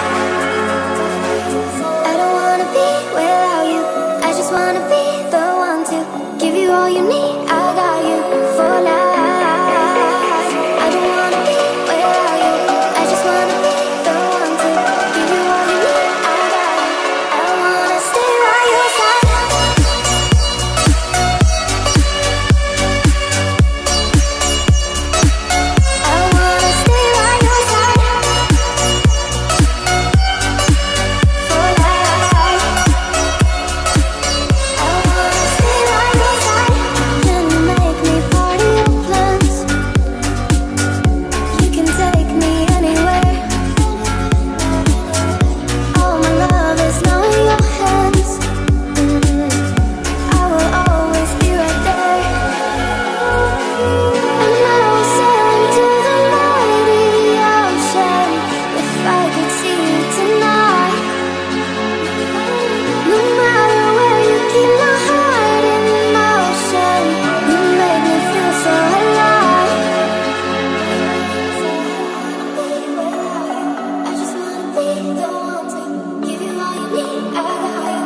I don't wanna be without you, I just wanna be the one to give you all you need. I got you for life. I don't wanna be without you, I just wanna be the one to give you all you need. I got you, I wanna stay by your side. I wanna stay by your side for life. I wanna stay by your side. Can you make me part of your plans? You can take me anywhere. All my love is now in your hands. I will always be right there. And I will sail into the mighty ocean if I could see you tonight. No matter where you keep my heart in motion, you make me feel so alive. I just wanna be the one to give you all you need. I got you.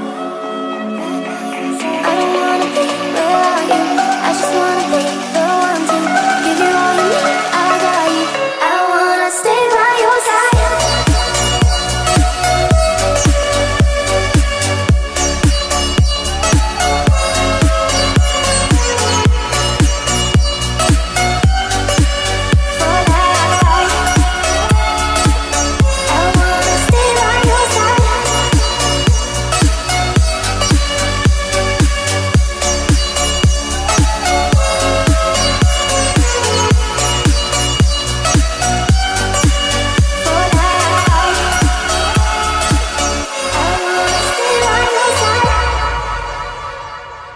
I don't wanna be without you, I just wanna be the one to give you all you need. I got you. I wanna stay by your side. For life. I wanna stay by your side. For life. I wanna stay by your side.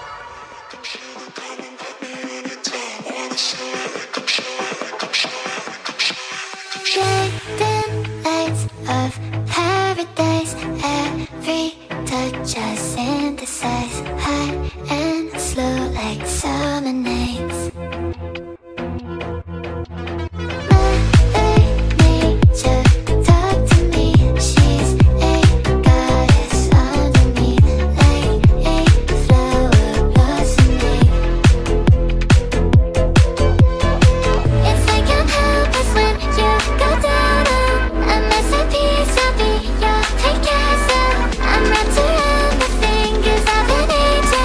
Fading lights of paradise, every touch I synthesize, high and slow like summer nights. Mother Nature, talk to me. She's a goddess under me, like a flower blossoming. It's like I'm helpless when you go down. A masterpiece, I'll be your Picasso. I'm wrapped around the fingers of an angel.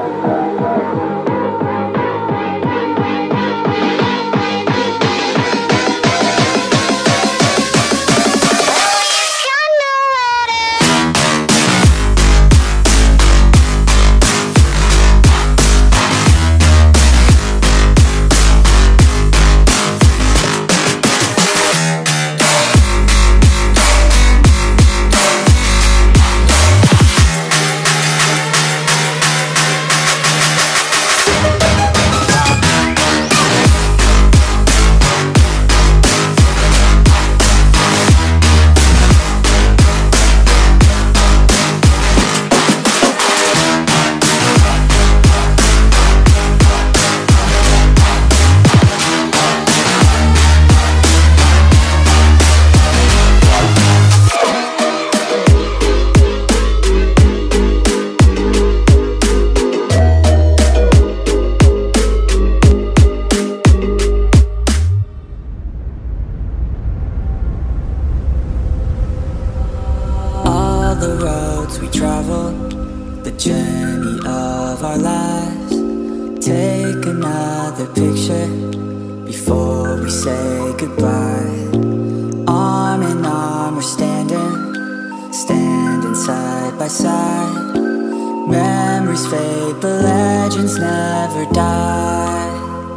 the roads we travel, the journey of our lives. Take another picture before we say goodbye. Arm in arm we're standing, standing side by side. Memories fade but legends never die.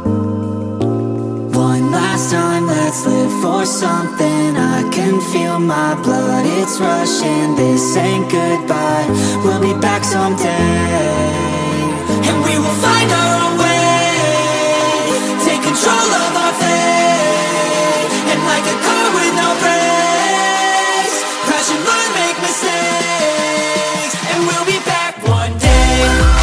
One last time, let's live for something. I can feel my blood, it's rushing. This ain't goodbye, we'll be back someday. And we will find our own way, take control of our fate. And like a car with no brakes, crash and learn, make mistakes. And we'll be back one day.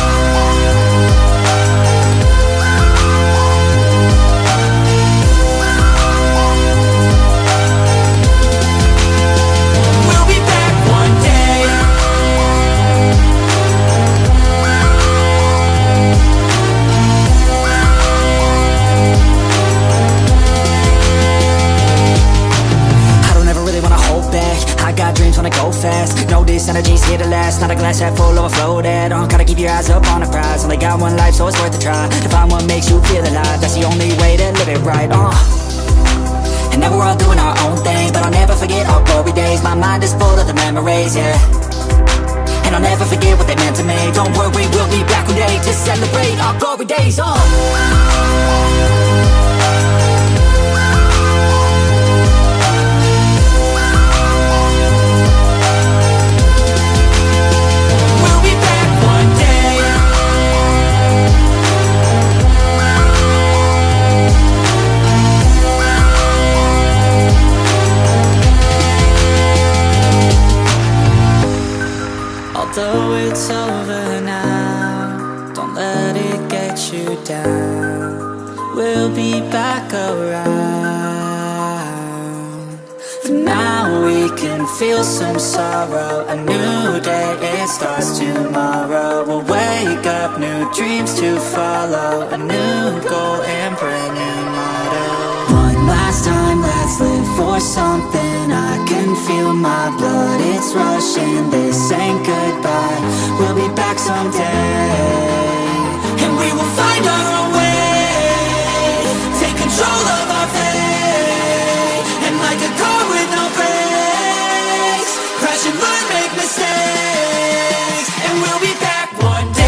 Wanna go fast, know this energy's here to last. Not a glass half full, overflow that. uh, Gotta keep your eyes up on the prize. Only got one life, so it's worth a try. To find what makes you feel alive, that's the only way to live it right. uh. And now we're all doing our own thing, but I'll never forget our glory days. My mind is full of the memories, yeah. And I'll never forget what they meant to me. Don't worry, we'll be back one day to celebrate our glory days, uh. Although it's over now, don't let it get you down. We'll be back around. For now we can feel some sorrow. A new day, it starts tomorrow. We'll wake up, new dreams to follow. A new goal and brand new motto. One last time, let's live for something. I can feel my blood, it's rushing. This ain't goodbye, we'll be back someday. And we will find our own way, take control of our fate. And like a car with no brakes, crash and learn, make mistakes. And we'll be back one day.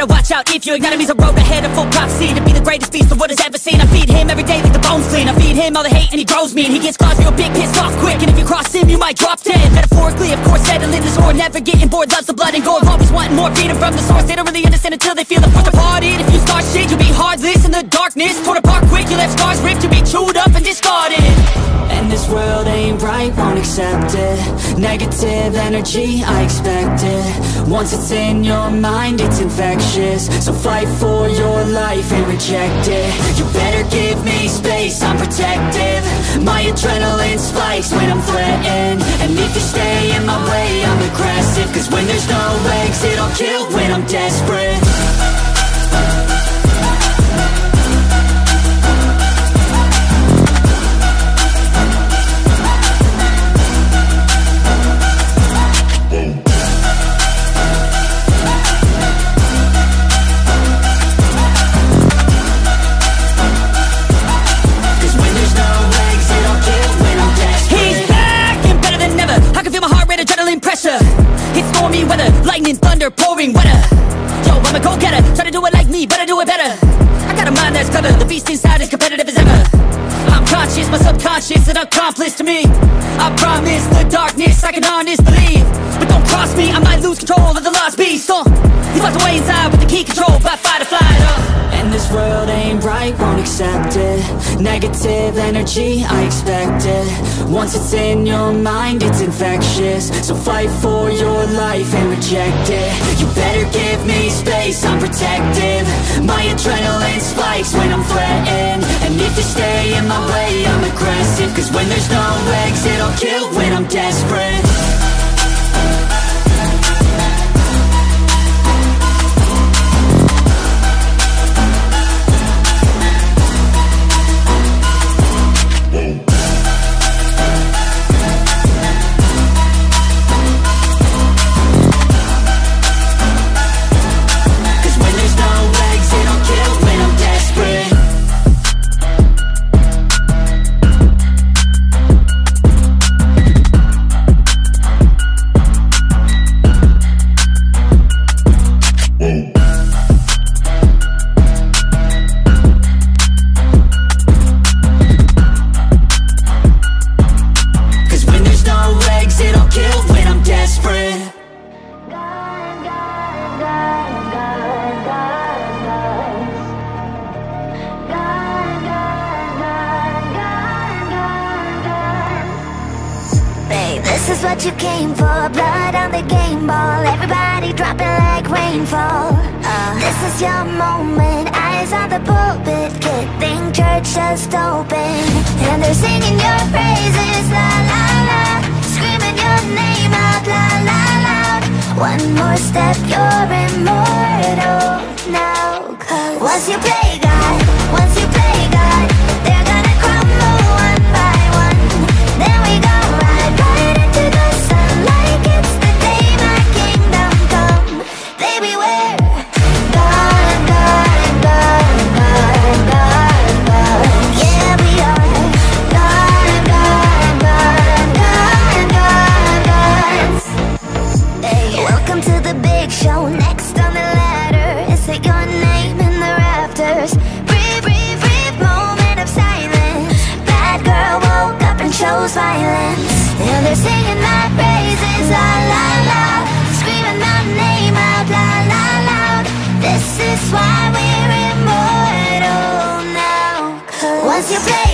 better watch out if your enemy's a road ahead of full prophecy. To be the greatest beast the world has ever seen. I feed him every day like the bones clean. I feed him all the hate and he grows me, and he gets claws real big, pissed off quick. And if you cross him, you might drop dead. Metaphorically, of course, settling the score, never getting bored, loves the blood and gore. Always wanting more, freedom from the source. They don't really understand until they feel the force departed. If you start shit, you'll be heartless in the darkness, torn apart quick, you left scars ripped, you'll be chewed up and discarded. And this world ain't right, won't accept it. Negative energy, I expect it. Once it's in your mind, it's infectious. So fight for your life and reject it. You better give me space, I'm protective. My adrenaline spikes when I'm threatened. And if you stay in my way, I'm aggressive. Cause when there's no exit, I'll kill when I'm desperate. It's stormy weather, lightning, thunder, pouring weather. Yo, I'm a go-getter, try to do it like me, but I do it better. I got a mind that's clever, the beast inside is competitive as ever. I'm conscious, my subconscious, an accomplice to me. I promise the darkness, I can honest believe. But don't cross me, I might lose control of the lost beast. So, he's locked away inside with the key control by fight or flight. Uh. And this world ain't right, won't accept it. Negative energy, I expect it. Once it's in your mind, it's infectious. So fight for your life and reject it. You better give me space, I'm protective. My adrenaline spikes when I'm threatened. And if you stay in my way, I'm aggressive. Cause when there's no exit, I'll kill when I'm desperate. This is what you came for, blood on the game ball. Everybody dropping like rainfall. uh, This is your moment, eyes on the pulpit. Good thing church just opened. And they're singing your praises, la la la. Screaming your name out, la la loud. One more step, you're immortal now. Cause once you play God, once you play God, they're gonna crumble one by one. Then we go right, right into the sun, like it's the day my kingdom come. They beware, God, God, God, God, God, God. Yeah, we are God, God, God, God, God, God. Hey, welcome to the big show. Next on the ladder, is it your name in the rafters? Brief, brief, brief moment of silence. Bad girl woke up and chose violence. And they're singing my praises, la la la. Screaming my name out, la la loud. This is why we're immortal now. 'Cause once you play